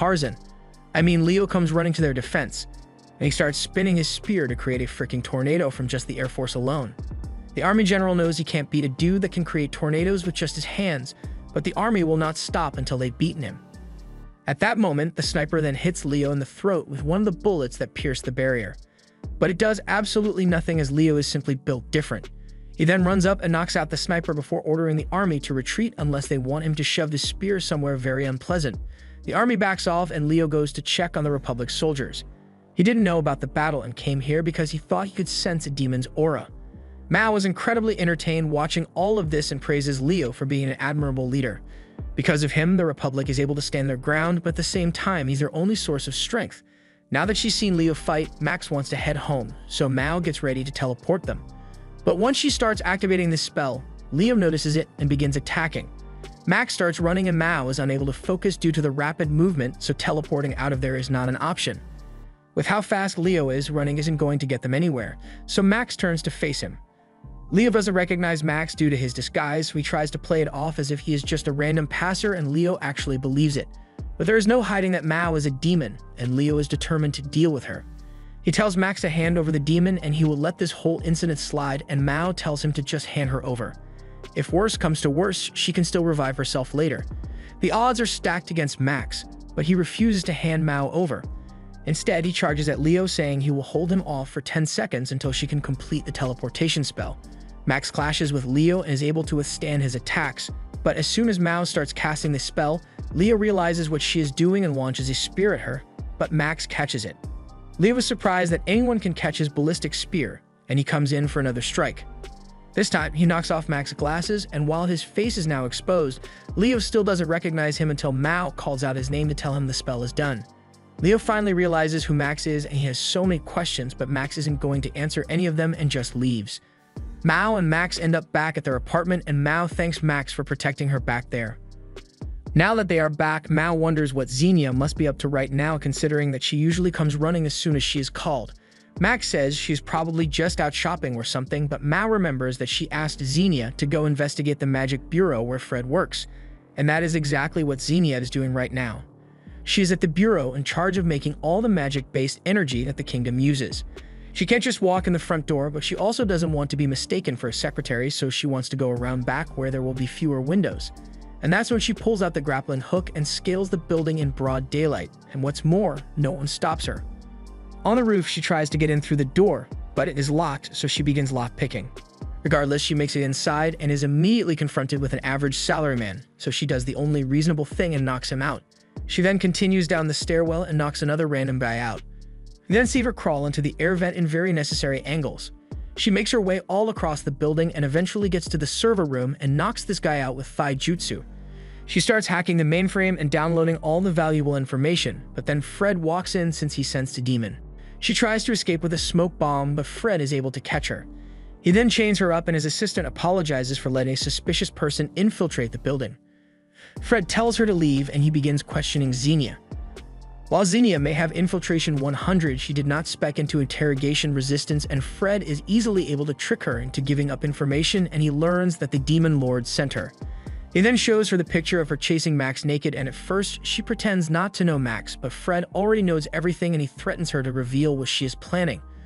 Leo comes running to their defense, and he starts spinning his spear to create a freaking tornado from just the Air Force alone. The army general knows he can't beat a dude that can create tornadoes with just his hands, but the army will not stop until they've beaten him. At that moment, the sniper then hits Leo in the throat with one of the bullets that pierced the barrier. But it does absolutely nothing as Leo is simply built different. He then runs up and knocks out the sniper before ordering the army to retreat unless they want him to shove the spear somewhere very unpleasant. The army backs off and Leo goes to check on the Republic soldiers. He didn't know about the battle and came here because he thought he could sense a demon's aura. Mao was incredibly entertained watching all of this and praises Leo for being an admirable leader. Because of him, the Republic is able to stand their ground, but at the same time, he's their only source of strength. Now that she's seen Leo fight, Max wants to head home, so Mao gets ready to teleport them. But once she starts activating this spell, Leo notices it and begins attacking. Max starts running and Mao is unable to focus due to the rapid movement, so teleporting out of there is not an option. With how fast Leo is, running isn't going to get them anywhere, so Max turns to face him. Leo doesn't recognize Max due to his disguise, so he tries to play it off as if he is just a random passer, and Leo actually believes it. But there is no hiding that Mao is a demon, and Leo is determined to deal with her. He tells Max to hand over the demon and he will let this whole incident slide, and Mao tells him to just hand her over. If worse comes to worse, she can still revive herself later. The odds are stacked against Max, but he refuses to hand Mao over. Instead, he charges at Leo saying he will hold him off for 10 seconds until she can complete the teleportation spell. Max clashes with Leo and is able to withstand his attacks, but as soon as Mao starts casting the spell, Leo realizes what she is doing and launches a spear at her, but Max catches it. Leo is surprised that anyone can catch his ballistic spear, and he comes in for another strike. This time, he knocks off Max's glasses, and while his face is now exposed, Leo still doesn't recognize him until Mao calls out his name to tell him the spell is done. Leo finally realizes who Max is, and he has so many questions, but Max isn't going to answer any of them and just leaves. Mao and Max end up back at their apartment, and Mao thanks Max for protecting her back there. Now that they are back, Mao wonders what Xenia must be up to right now, considering that she usually comes running as soon as she is called. Max says she's probably just out shopping or something, but Mao remembers that she asked Xenia to go investigate the magic bureau where Fred works, and that is exactly what Xenia is doing right now. She is at the bureau in charge of making all the magic-based energy that the kingdom uses. She can't just walk in the front door, but she also doesn't want to be mistaken for a secretary, so she wants to go around back where there will be fewer windows. And that's when she pulls out the grappling hook and scales the building in broad daylight, and what's more, no one stops her. On the roof, she tries to get in through the door, but it is locked, so she begins lock-picking. Regardless, she makes it inside and is immediately confronted with an average salaryman, so she does the only reasonable thing and knocks him out. She then continues down the stairwell and knocks another random guy out. We then see her crawl into the air vent in very necessary angles. She makes her way all across the building and eventually gets to the server room and knocks this guy out with Thigh Jutsu. She starts hacking the mainframe and downloading all the valuable information, but then Fred walks in since he sensed a demon. She tries to escape with a smoke bomb, but Fred is able to catch her. He then chains her up and his assistant apologizes for letting a suspicious person infiltrate the building. Fred tells her to leave and he begins questioning Xenia. While Xenia may have infiltration 100, she did not spec into interrogation resistance, and Fred is easily able to trick her into giving up information, and he learns that the Demon Lord sent her. He then shows her the picture of her chasing Max naked, and at first, she pretends not to know Max, but Fred already knows everything and he threatens her to reveal what she is planning.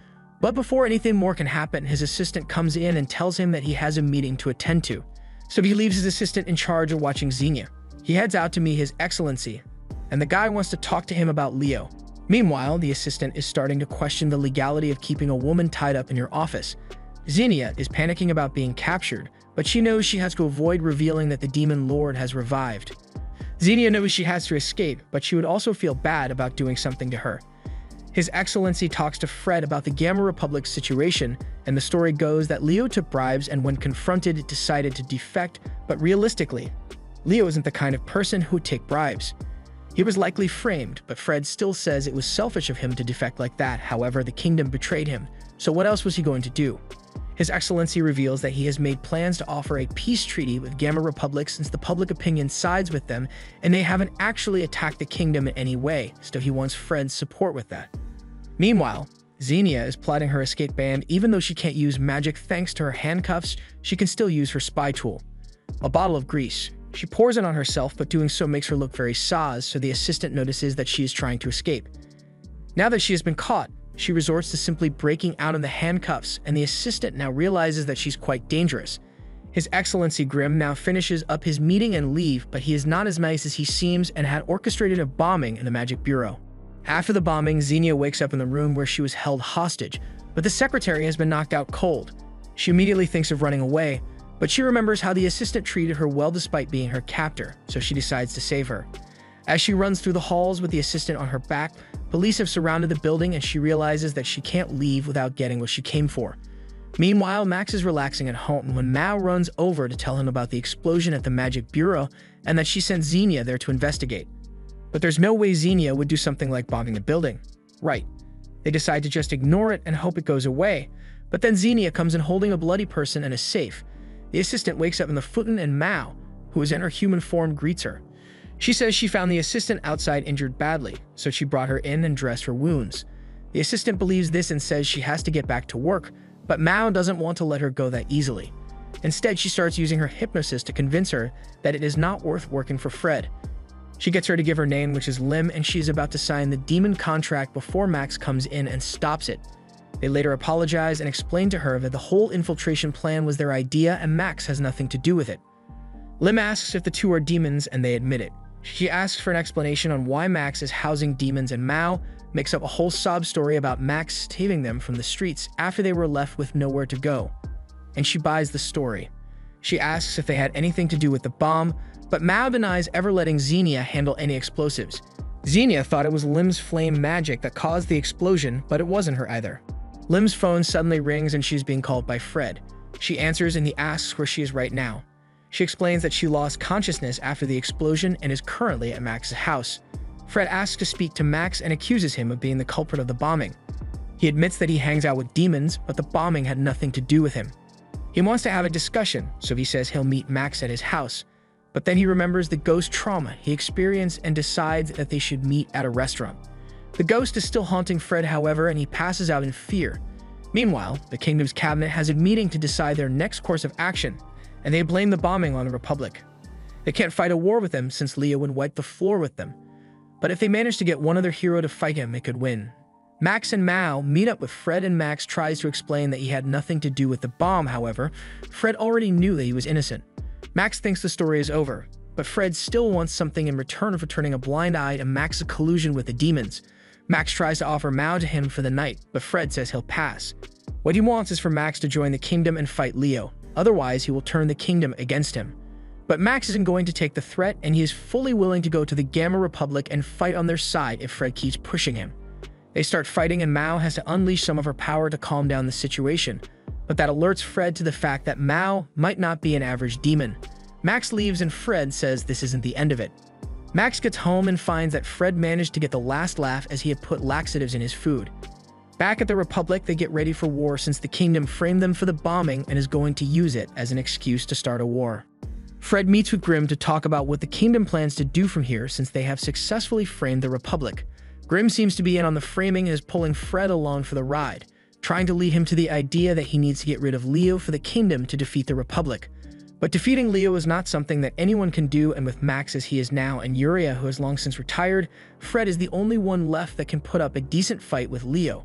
But before anything more can happen, his assistant comes in and tells him that he has a meeting to attend to. So he leaves his assistant in charge of watching Xenia. He heads out to meet His Excellency, and the guy wants to talk to him about Leo. Meanwhile, the assistant is starting to question the legality of keeping a woman tied up in your office. Xenia is panicking about being captured, but she knows she has to avoid revealing that the Demon Lord has revived. Xenia knows she has to escape, but she would also feel bad about doing something to her. His Excellency talks to Fred about the Gamma Republic's situation, and the story goes that Leo took bribes and when confronted decided to defect, but realistically, Leo isn't the kind of person who would take bribes. He was likely framed, but Fred still says it was selfish of him to defect like that. However, the kingdom betrayed him, so what else was he going to do? His Excellency reveals that he has made plans to offer a peace treaty with Gamma Republic since the public opinion sides with them, and they haven't actually attacked the kingdom in any way, so he wants Fred's support with that. Meanwhile, Xenia is plotting her escape band. Even though she can't use magic thanks to her handcuffs, she can still use her spy tool, a bottle of grease. She pours it on herself, but doing so makes her look very soz, so the assistant notices that she is trying to escape. Now that she has been caught, she resorts to simply breaking out of the handcuffs, and the assistant now realizes that she's quite dangerous. His Excellency Grimm now finishes up his meeting and leave, but he is not as nice as he seems and had orchestrated a bombing in the Magic Bureau. After the bombing, Xenia wakes up in the room where she was held hostage, but the secretary has been knocked out cold. She immediately thinks of running away, but she remembers how the assistant treated her well despite being her captor, so she decides to save her. As she runs through the halls with the assistant on her back, police have surrounded the building and she realizes that she can't leave without getting what she came for. Meanwhile, Max is relaxing at home when Mao runs over to tell him about the explosion at the Magic Bureau and that she sent Xenia there to investigate. But there's no way Xenia would do something like bombing the building. Right. They decide to just ignore it and hope it goes away, but then Xenia comes in holding a bloody person and a safe. The assistant wakes up in the futon and Mao, who is in her human form, greets her. She says she found the assistant outside injured badly, so she brought her in and dressed her wounds. The assistant believes this and says she has to get back to work, but Mao doesn't want to let her go that easily. Instead, she starts using her hypnosis to convince her that it is not worth working for Fred. She gets her to give her name, which is Lim, and she is about to sign the demon contract before Max comes in and stops it. They later apologize and explain to her that the whole infiltration plan was their idea and Max has nothing to do with it. Lim asks if the two are demons and they admit it. She asks for an explanation on why Max is housing demons and Mao makes up a whole sob story about Max saving them from the streets after they were left with nowhere to go. And she buys the story. She asks if they had anything to do with the bomb, but Mao denies ever letting Xenia handle any explosives. Xenia thought it was Lim's flame magic that caused the explosion, but it wasn't her either. Lim's phone suddenly rings and she's being called by Fred. She answers and he asks where she is right now. She explains that she lost consciousness after the explosion and is currently at Max's house. Fred asks to speak to Max and accuses him of being the culprit of the bombing. He admits that he hangs out with demons, but the bombing had nothing to do with him. He wants to have a discussion, so he says he'll meet Max at his house. But then he remembers the ghost trauma he experienced and decides that they should meet at a restaurant. The ghost is still haunting Fred, however, and he passes out in fear. Meanwhile, the kingdom's cabinet has a meeting to decide their next course of action, and they blame the bombing on the Republic. They can't fight a war with them since Leo would wipe the floor with them. But if they manage to get one other hero to fight him, it could win. Max and Mao meet up with Fred and Max tries to explain that he had nothing to do with the bomb. However, Fred already knew that he was innocent. Max thinks the story is over, but Fred still wants something in return for turning a blind eye to Max's collusion with the demons. Max tries to offer Mao to him for the night, but Fred says he'll pass. What he wants is for Max to join the kingdom and fight Leo, otherwise he will turn the kingdom against him. But Max isn't going to take the threat and he is fully willing to go to the Gamma Republic and fight on their side if Fred keeps pushing him. They start fighting and Mao has to unleash some of her power to calm down the situation, but that alerts Fred to the fact that Mao might not be an average demon. Max leaves and Fred says this isn't the end of it. Max gets home and finds that Fred managed to get the last laugh as he had put laxatives in his food. Back at the Republic, they get ready for war since the kingdom framed them for the bombing and is going to use it as an excuse to start a war. Fred meets with Grimm to talk about what the kingdom plans to do from here since they have successfully framed the Republic. Grimm seems to be in on the framing and is pulling Fred along for the ride, trying to lead him to the idea that he needs to get rid of Leo for the kingdom to defeat the Republic. But defeating Leo is not something that anyone can do, and with Max as he is now and Yuria, who has long since retired, Fred is the only one left that can put up a decent fight with Leo.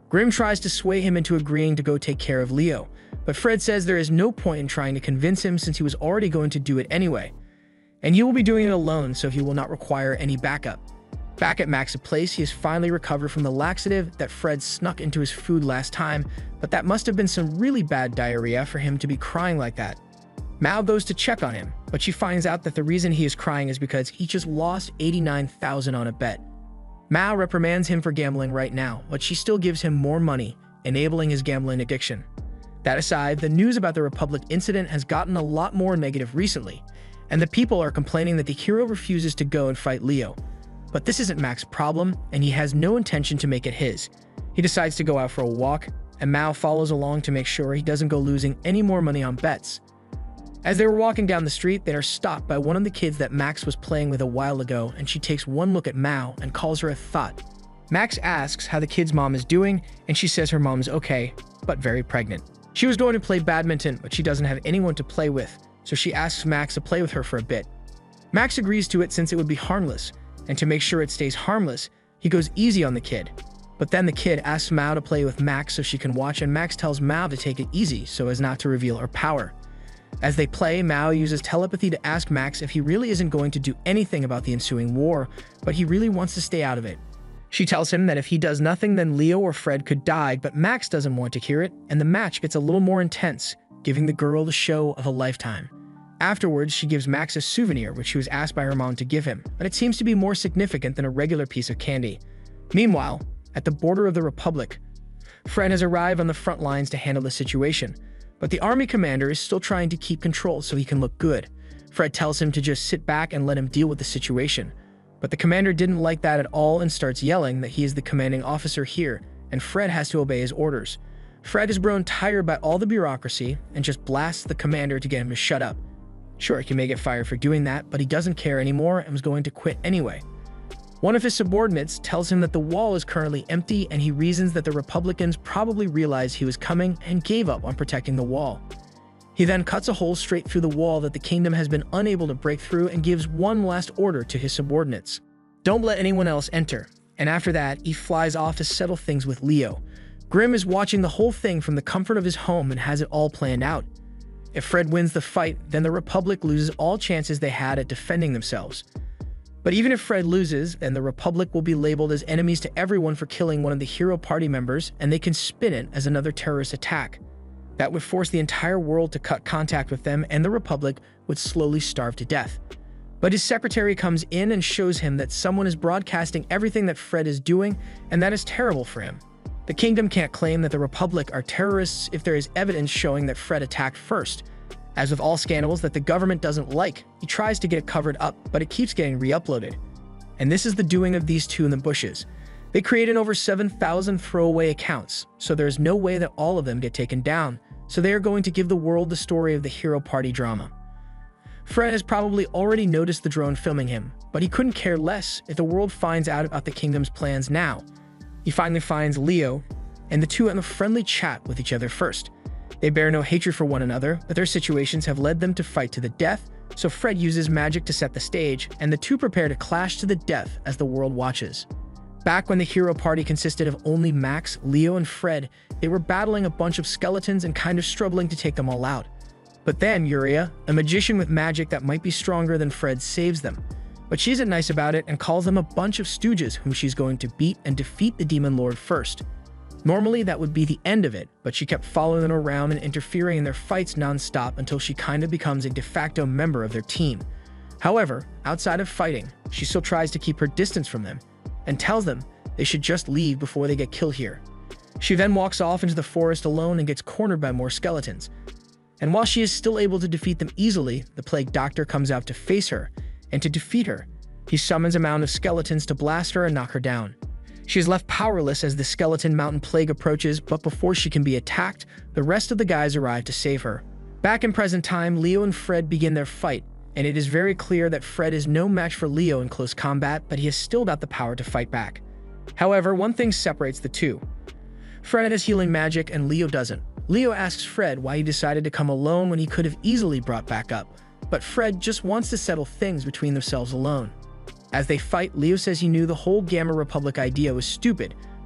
Grimm tries to sway him into agreeing to go take care of Leo, but Fred says there is no point in trying to convince him since he was already going to do it anyway. And he will be doing it alone, so he will not require any backup. Back at Max's place, he has finally recovered from the laxative that Fred snuck into his food last time, but that must have been some really bad diarrhea for him to be crying like that. Mao goes to check on him, but she finds out that the reason he is crying is because he just lost 89,000 on a bet. Mao reprimands him for gambling right now, but she still gives him more money, enabling his gambling addiction. That aside, the news about the Republic incident has gotten a lot more negative recently, and the people are complaining that the hero refuses to go and fight Leo. But this isn't Max's problem, and he has no intention to make it his. He decides to go out for a walk, and Mao follows along to make sure he doesn't go losing any more money on bets. As they were walking down the street, they are stopped by one of the kids that Max was playing with a while ago, and she takes one look at Mao and calls her a thought. Max asks how the kid's mom is doing, and she says her mom's okay, but very pregnant. She was going to play badminton, but she doesn't have anyone to play with, so she asks Max to play with her for a bit. Max agrees to it since it would be harmless, and to make sure it stays harmless, he goes easy on the kid. But then the kid asks Mao to play with Max so she can watch, and Max tells Mao to take it easy so as not to reveal her power. As they play, Mao uses telepathy to ask Max if he really isn't going to do anything about the ensuing war, but he really wants to stay out of it. She tells him that if he does nothing, then Leo or Fred could die, but Max doesn't want to hear it, and the match gets a little more intense, giving the girl the show of a lifetime. Afterwards, she gives Max a souvenir, which she was asked by her mom to give him, but it seems to be more significant than a regular piece of candy. Meanwhile, at the border of the Republic, Fred has arrived on the front lines to handle the situation, but the army commander is still trying to keep control so he can look good. Fred tells him to just sit back and let him deal with the situation, but the commander didn't like that at all and starts yelling that he is the commanding officer here, and Fred has to obey his orders. Fred has grown tired by all the bureaucracy and just blasts the commander to get him to shut up. Sure, he may get fired for doing that, but he doesn't care anymore and was going to quit anyway. One of his subordinates tells him that the wall is currently empty, and he reasons that the Republicans probably realized he was coming and gave up on protecting the wall. He then cuts a hole straight through the wall that the kingdom has been unable to break through and gives one last order to his subordinates. Don't let anyone else enter. And after that, he flies off to settle things with Leo. Grimm is watching the whole thing from the comfort of his home and has it all planned out. If Fred wins the fight, then the Republic loses all chances they had at defending themselves. But even if Fred loses, then the Republic will be labeled as enemies to everyone for killing one of the hero party members, and they can spin it as another terrorist attack. That would force the entire world to cut contact with them, and the Republic would slowly starve to death. But his secretary comes in and shows him that someone is broadcasting everything that Fred is doing, and that is terrible for him. The kingdom can't claim that the Republic are terrorists if there is evidence showing that Fred attacked first. As with all scandals that the government doesn't like, he tries to get it covered up, but it keeps getting re-uploaded. And this is the doing of these two in the bushes. They created over 7,000 throwaway accounts, so there is no way that all of them get taken down, so they are going to give the world the story of the hero party drama. Fred has probably already noticed the drone filming him, but he couldn't care less if the world finds out about the kingdom's plans now. He finally finds Leo, and the two have a friendly chat with each other first. They bear no hatred for one another, but their situations have led them to fight to the death, so Fred uses magic to set the stage, and the two prepare to clash to the death as the world watches. Back when the hero party consisted of only Max, Leo, and Fred, they were battling a bunch of skeletons and kind of struggling to take them all out. But then Yuria, a magician with magic that might be stronger than Fred, saves them. But she isn't nice about it and calls them a bunch of stooges whom she's going to beat and defeat the Demon Lord first. Normally, that would be the end of it, but she kept following them around and interfering in their fights non-stop until she kind of becomes a de facto member of their team. However, outside of fighting, she still tries to keep her distance from them and tells them they should just leave before they get killed here. She then walks off into the forest alone and gets cornered by more skeletons. And while she is still able to defeat them easily, the Plague Doctor comes out to face her, and to defeat her, he summons a mound of skeletons to blast her and knock her down. She is left powerless as the skeleton mountain plague approaches, but before she can be attacked, the rest of the guys arrive to save her. Back in present time, Leo and Fred begin their fight, and it is very clear that Fred is no match for Leo in close combat, but he has still got the power to fight back. However, one thing separates the two. Fred has healing magic and Leo doesn't. Leo asks Fred why he decided to come alone when he could have easily brought back up, but Fred just wants to settle things between themselves alone. As they fight, Leo says he knew the whole Gamma Republic idea was stupid,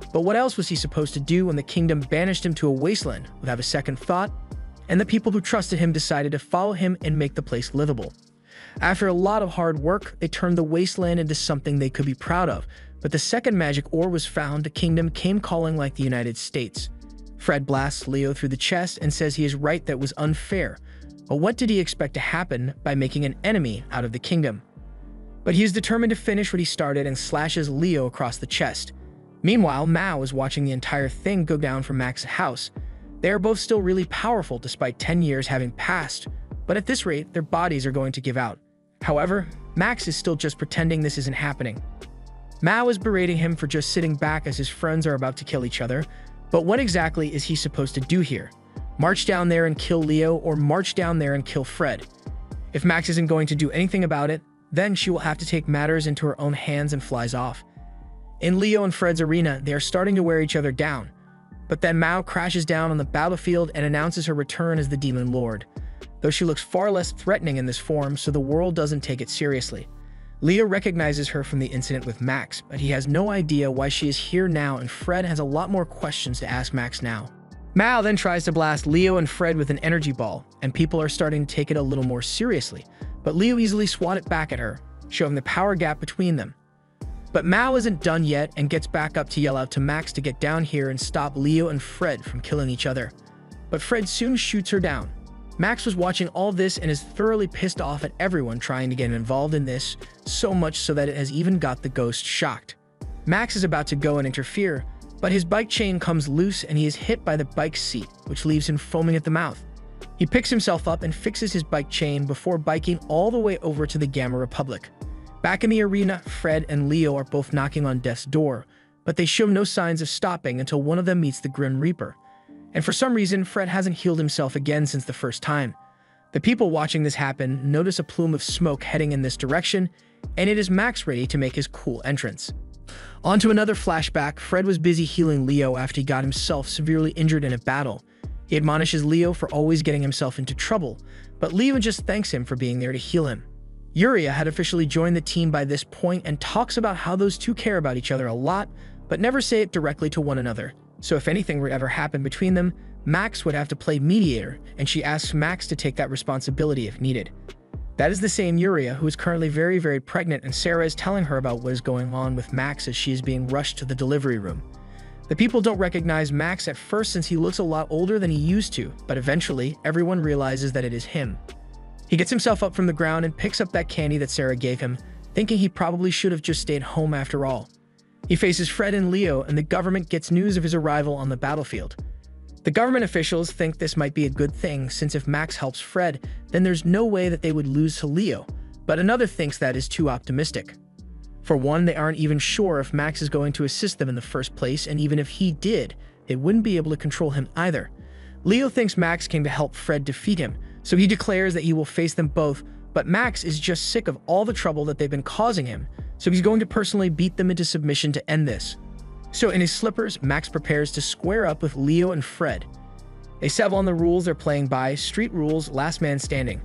But what else was he supposed to do when the kingdom banished him to a wasteland without a second thought? And the people who trusted him decided to follow him and make the place livable. After a lot of hard work, they turned the wasteland into something they could be proud of. But the second magic ore was found, the kingdom came calling like the United States. Fred blasts Leo through the chest and says he is right that was unfair. But what did he expect to happen by making an enemy out of the kingdom? But he is determined to finish what he started and slashes Leo across the chest. Meanwhile, Mao is watching the entire thing go down from Max's house. They are both still really powerful despite 10 years having passed, but at this rate, their bodies are going to give out. However, Max is still just pretending this isn't happening. Mao is berating him for just sitting back as his friends are about to kill each other, but what exactly is he supposed to do here? March down there and kill Leo, or march down there and kill Fred? If Max isn't going to do anything about it, then she will have to take matters into her own hands and flies off. In Leo and Fred's arena, they are starting to wear each other down. But then Mao crashes down on the battlefield and announces her return as the Demon Lord, though she looks far less threatening in this form, so the world doesn't take it seriously. Leo recognizes her from the incident with Max, but he has no idea why she is here now, and Fred has a lot more questions to ask Max now. Mao then tries to blast Leo and Fred with an energy ball, and people are starting to take it a little more seriously, but Leo easily swats it back at her, showing the power gap between them. But Mao isn't done yet and gets back up to yell out to Max to get down here and stop Leo and Fred from killing each other. But Fred soon shoots her down. Max was watching all this and is thoroughly pissed off at everyone trying to get involved in this, so much so that it has even got the ghost shocked. Max is about to go and interfere, but his bike chain comes loose and he is hit by the bike seat, which leaves him foaming at the mouth. He picks himself up and fixes his bike chain before biking all the way over to the Gamma Republic. Back in the arena, Fred and Leo are both knocking on death's door, but they show no signs of stopping until one of them meets the Grim Reaper. And for some reason, Fred hasn't healed himself again since the first time. The people watching this happen notice a plume of smoke heading in this direction, and it is Max ready to make his cool entrance. On to another flashback. Fred was busy healing Leo after he got himself severely injured in a battle. He admonishes Leo for always getting himself into trouble, but Leo just thanks him for being there to heal him. Yuria had officially joined the team by this point and talks about how those two care about each other a lot, but never say it directly to one another. So if anything were to ever happen between them, Max would have to play mediator, and she asks Max to take that responsibility if needed. That is the same Yuria who is currently very pregnant, and Sarah is telling her about what is going on with Max as she is being rushed to the delivery room. The people don't recognize Max at first since he looks a lot older than he used to, but eventually everyone realizes that it is him. He gets himself up from the ground and picks up that candy that Sarah gave him, thinking he probably should have just stayed home after all. He faces Fred and Leo, and the government gets news of his arrival on the battlefield. The government officials think this might be a good thing, since if Max helps Fred, then there's no way that they would lose to Leo, but another thinks that is too optimistic. For one, they aren't even sure if Max is going to assist them in the first place, and even if he did, they wouldn't be able to control him either. Leo thinks Max came to help Fred defeat him, so he declares that he will face them both, but Max is just sick of all the trouble that they've been causing him, so he's going to personally beat them into submission to end this. So in his slippers, Max prepares to square up with Leo and Fred. They settle on the rules they're playing by, street rules, last man standing.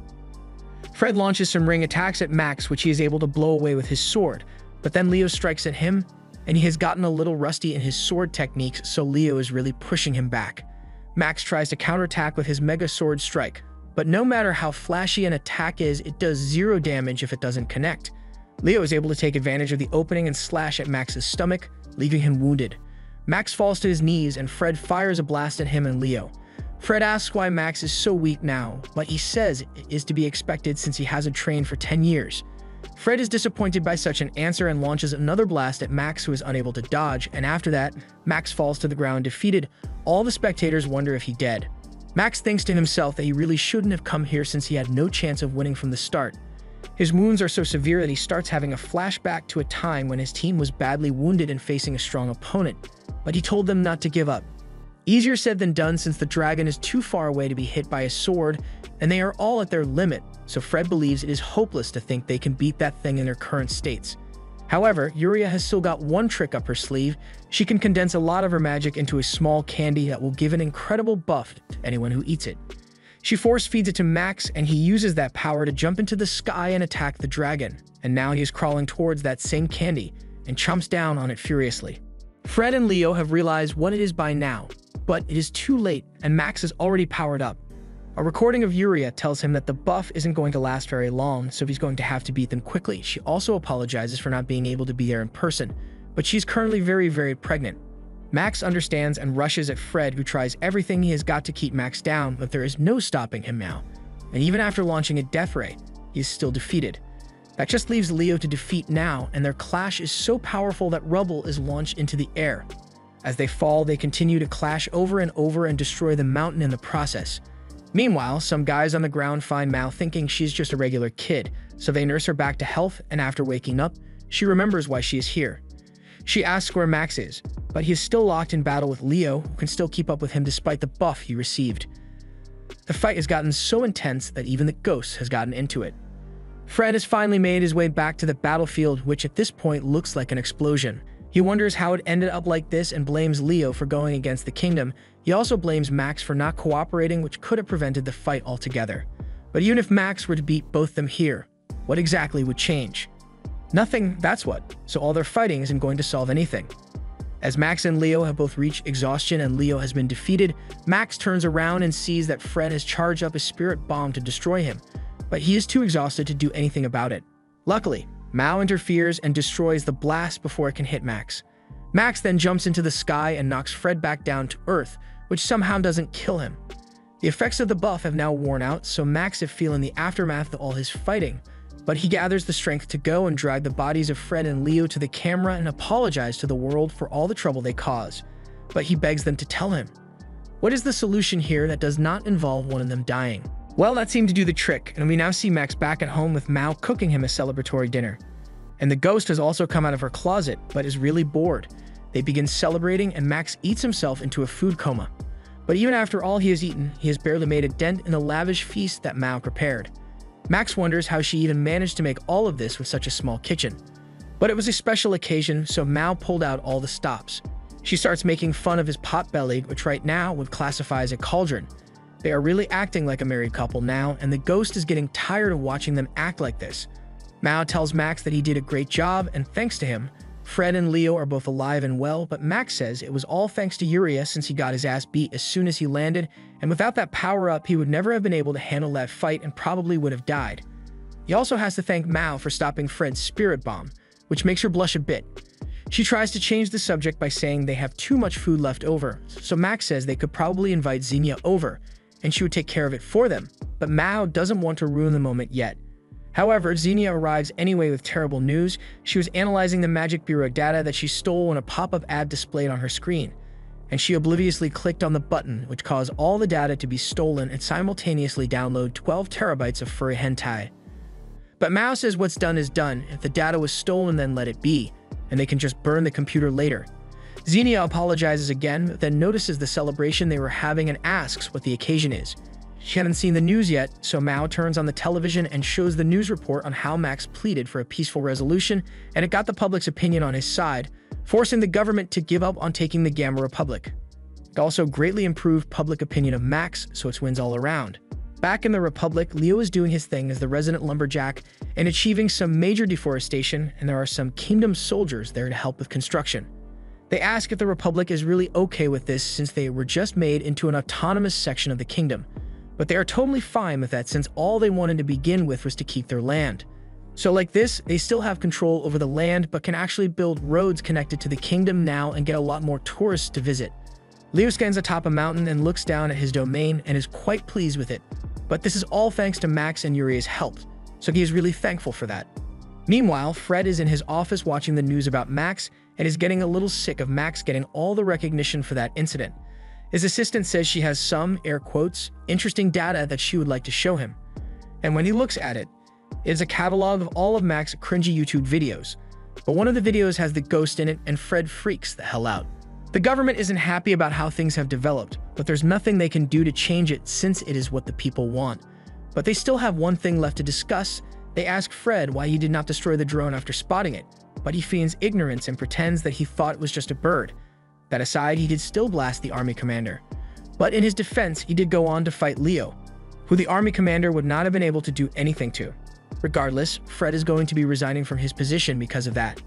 Fred launches some ring attacks at Max, which he is able to blow away with his sword, but then Leo strikes at him, and he has gotten a little rusty in his sword techniques, so Leo is really pushing him back. Max tries to counterattack with his mega sword strike, but no matter how flashy an attack is, it does 0 damage if it doesn't connect. Leo is able to take advantage of the opening and slash at Max's stomach, leaving him wounded. Max falls to his knees and Fred fires a blast at him and Leo. Fred asks why Max is so weak now, but he says it is to be expected since he hasn't trained for 10 years. Fred is disappointed by such an answer and launches another blast at Max, who is unable to dodge, and after that, Max falls to the ground defeated. All the spectators wonder if he's dead. Max thinks to himself that he really shouldn't have come here since he had no chance of winning from the start. His wounds are so severe that he starts having a flashback to a time when his team was badly wounded and facing a strong opponent, but he told them not to give up. Easier said than done, since the dragon is too far away to be hit by a sword, and they are all at their limit, so Fred believes it is hopeless to think they can beat that thing in their current states. However, Yuria has still got one trick up her sleeve. She can condense a lot of her magic into a small candy that will give an incredible buff to anyone who eats it. She force feeds it to Max, and he uses that power to jump into the sky and attack the dragon, and now he is crawling towards that same candy and chomps down on it furiously. Fred and Leo have realized what it is by now, but it is too late and Max is already powered up. A recording of Yuria tells him that the buff isn't going to last very long, so he's going to have to beat them quickly. She also apologizes for not being able to be there in person, but she's currently very pregnant. Max understands and rushes at Fred, who tries everything he has got to keep Max down, but there is no stopping him now. And even after launching a death ray, he is still defeated. That just leaves Leo to defeat now, and their clash is so powerful that rubble is launched into the air. As they fall, they continue to clash over and over and destroy the mountain in the process. Meanwhile, some guys on the ground find Mao thinking she's just a regular kid, so they nurse her back to health, and after waking up, she remembers why she is here. She asks where Max is, but he is still locked in battle with Leo, who can still keep up with him despite the buff he received. The fight has gotten so intense that even the ghost has gotten into it. Fred has finally made his way back to the battlefield, which at this point looks like an explosion. He wonders how it ended up like this and blames Leo for going against the kingdom. He also blames Max for not cooperating, which could have prevented the fight altogether. But even if Max were to beat both them here, what exactly would change? Nothing, that's what. So all their fighting isn't going to solve anything. As Max and Leo have both reached exhaustion and Leo has been defeated, Max turns around and sees that Fred has charged up a spirit bomb to destroy him, but he is too exhausted to do anything about it. Luckily, Mao interferes and destroys the blast before it can hit Max. Max then jumps into the sky and knocks Fred back down to Earth, which somehow doesn't kill him. The effects of the buff have now worn out, so Max is feeling the aftermath of all his fighting, but he gathers the strength to go and drag the bodies of Fred and Leo to the camera and apologize to the world for all the trouble they caused. But he begs them to tell him. What is the solution here that does not involve one of them dying? Well, that seemed to do the trick, and we now see Max back at home with Mao cooking him a celebratory dinner. And the ghost has also come out of her closet, but is really bored. They begin celebrating, and Max eats himself into a food coma. But even after all he has eaten, he has barely made a dent in the lavish feast that Mao prepared. Max wonders how she even managed to make all of this with such a small kitchen. But it was a special occasion, so Mao pulled out all the stops. She starts making fun of his pot-bellied, which right now would classify as a cauldron. They are really acting like a married couple now, and the ghost is getting tired of watching them act like this. Mao tells Max that he did a great job, and thanks to him, Fred and Leo are both alive and well, but Max says it was all thanks to Yuria since he got his ass beat as soon as he landed, and without that power-up, he would never have been able to handle that fight and probably would have died. He also has to thank Mao for stopping Fred's spirit bomb, which makes her blush a bit. She tries to change the subject by saying they have too much food left over, so Max says they could probably invite Xenia over, and she would take care of it for them, but Mao doesn't want to ruin the moment yet. However, Xenia arrives anyway with terrible news. She was analyzing the Magic Bureau data that she stole when a pop-up ad displayed on her screen, and she obliviously clicked on the button, which caused all the data to be stolen and simultaneously download 12 terabytes of furry hentai. But Mao says what's done is done. If the data was stolen, then let it be, and they can just burn the computer later. Xenia apologizes again, but then notices the celebration they were having and asks what the occasion is. She hadn't seen the news yet, so Mao turns on the television and shows the news report on how Max pleaded for a peaceful resolution, and it got the public's opinion on his side, forcing the government to give up on taking the Gamma Republic. It also greatly improved public opinion of Max, so it's wins all around. Back in the Republic, Leo is doing his thing as the resident lumberjack and achieving some major deforestation, and there are some kingdom soldiers there to help with construction. They ask if the Republic is really okay with this since they were just made into an autonomous section of the kingdom. But they are totally fine with that since all they wanted to begin with was to keep their land. So like this, they still have control over the land but can actually build roads connected to the kingdom now and get a lot more tourists to visit. Leo stands atop a mountain and looks down at his domain and is quite pleased with it. But this is all thanks to Max and Yuri's help, so he is really thankful for that. Meanwhile, Fred is in his office watching the news about Max and is getting a little sick of Max getting all the recognition for that incident. His assistant says she has some, air quotes, interesting data that she would like to show him. And when he looks at it, it is a catalog of all of Max's cringy YouTube videos. But one of the videos has the ghost in it and Fred freaks the hell out. The government isn't happy about how things have developed, but there's nothing they can do to change it since it is what the people want. But they still have one thing left to discuss. They ask Fred why he did not destroy the drone after spotting it, but he feigns ignorance and pretends that he thought it was just a bird. That aside, he did still blast the army commander. But in his defense, he did go on to fight Leo, who the army commander would not have been able to do anything to. Regardless, Fred is going to be resigning from his position because of that.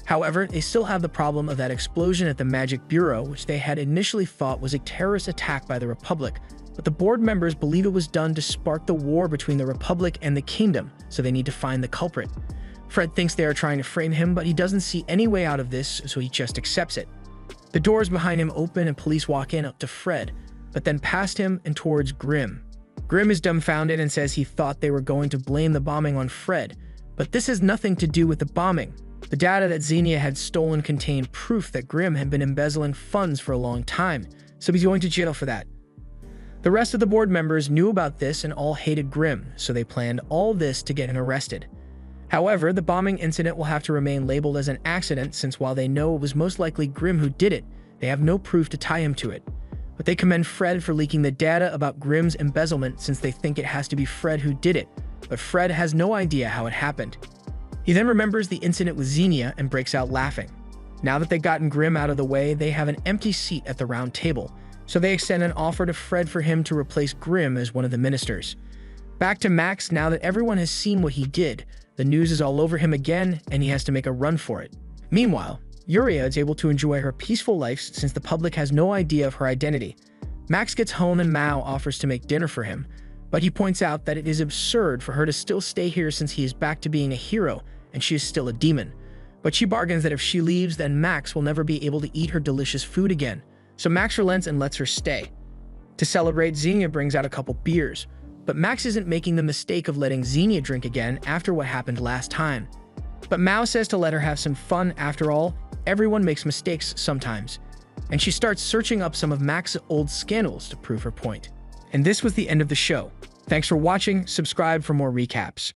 However, they still have the problem of that explosion at the Magic Bureau, which they had initially thought was a terrorist attack by the Republic, but the board members believe it was done to spark the war between the Republic and the Kingdom, so they need to find the culprit. Fred thinks they are trying to frame him, but he doesn't see any way out of this, so he just accepts it. The doors behind him open and police walk in up to Fred, but then past him and towards Grimm. Grimm is dumbfounded and says he thought they were going to blame the bombing on Fred, but this has nothing to do with the bombing. The data that Xenia had stolen contained proof that Grimm had been embezzling funds for a long time, so he's going to jail for that. The rest of the board members knew about this and all hated Grimm, so they planned all this to get him arrested. However, the bombing incident will have to remain labeled as an accident since while they know it was most likely Grimm who did it, they have no proof to tie him to it. But they commend Fred for leaking the data about Grimm's embezzlement since they think it has to be Fred who did it, but Fred has no idea how it happened. He then remembers the incident with Xenia and breaks out laughing. Now that they've gotten Grimm out of the way, they have an empty seat at the round table, so they extend an offer to Fred for him to replace Grimm as one of the ministers. Back to Max, now that everyone has seen what he did, the news is all over him again, and he has to make a run for it. Meanwhile, Yuria is able to enjoy her peaceful life since the public has no idea of her identity. Max gets home and Mao offers to make dinner for him, but he points out that it is absurd for her to still stay here since he is back to being a hero and she is still a demon. But she bargains that if she leaves, then Max will never be able to eat her delicious food again, so Max relents and lets her stay. To celebrate, Xenia brings out a couple beers, but Max isn't making the mistake of letting Xenia drink again after what happened last time. But Mao says to let her have some fun. After all, everyone makes mistakes sometimes, and she starts searching up some of Max's old scandals to prove her point. And this was the end of the show. Thanks for watching. Subscribe for more recaps.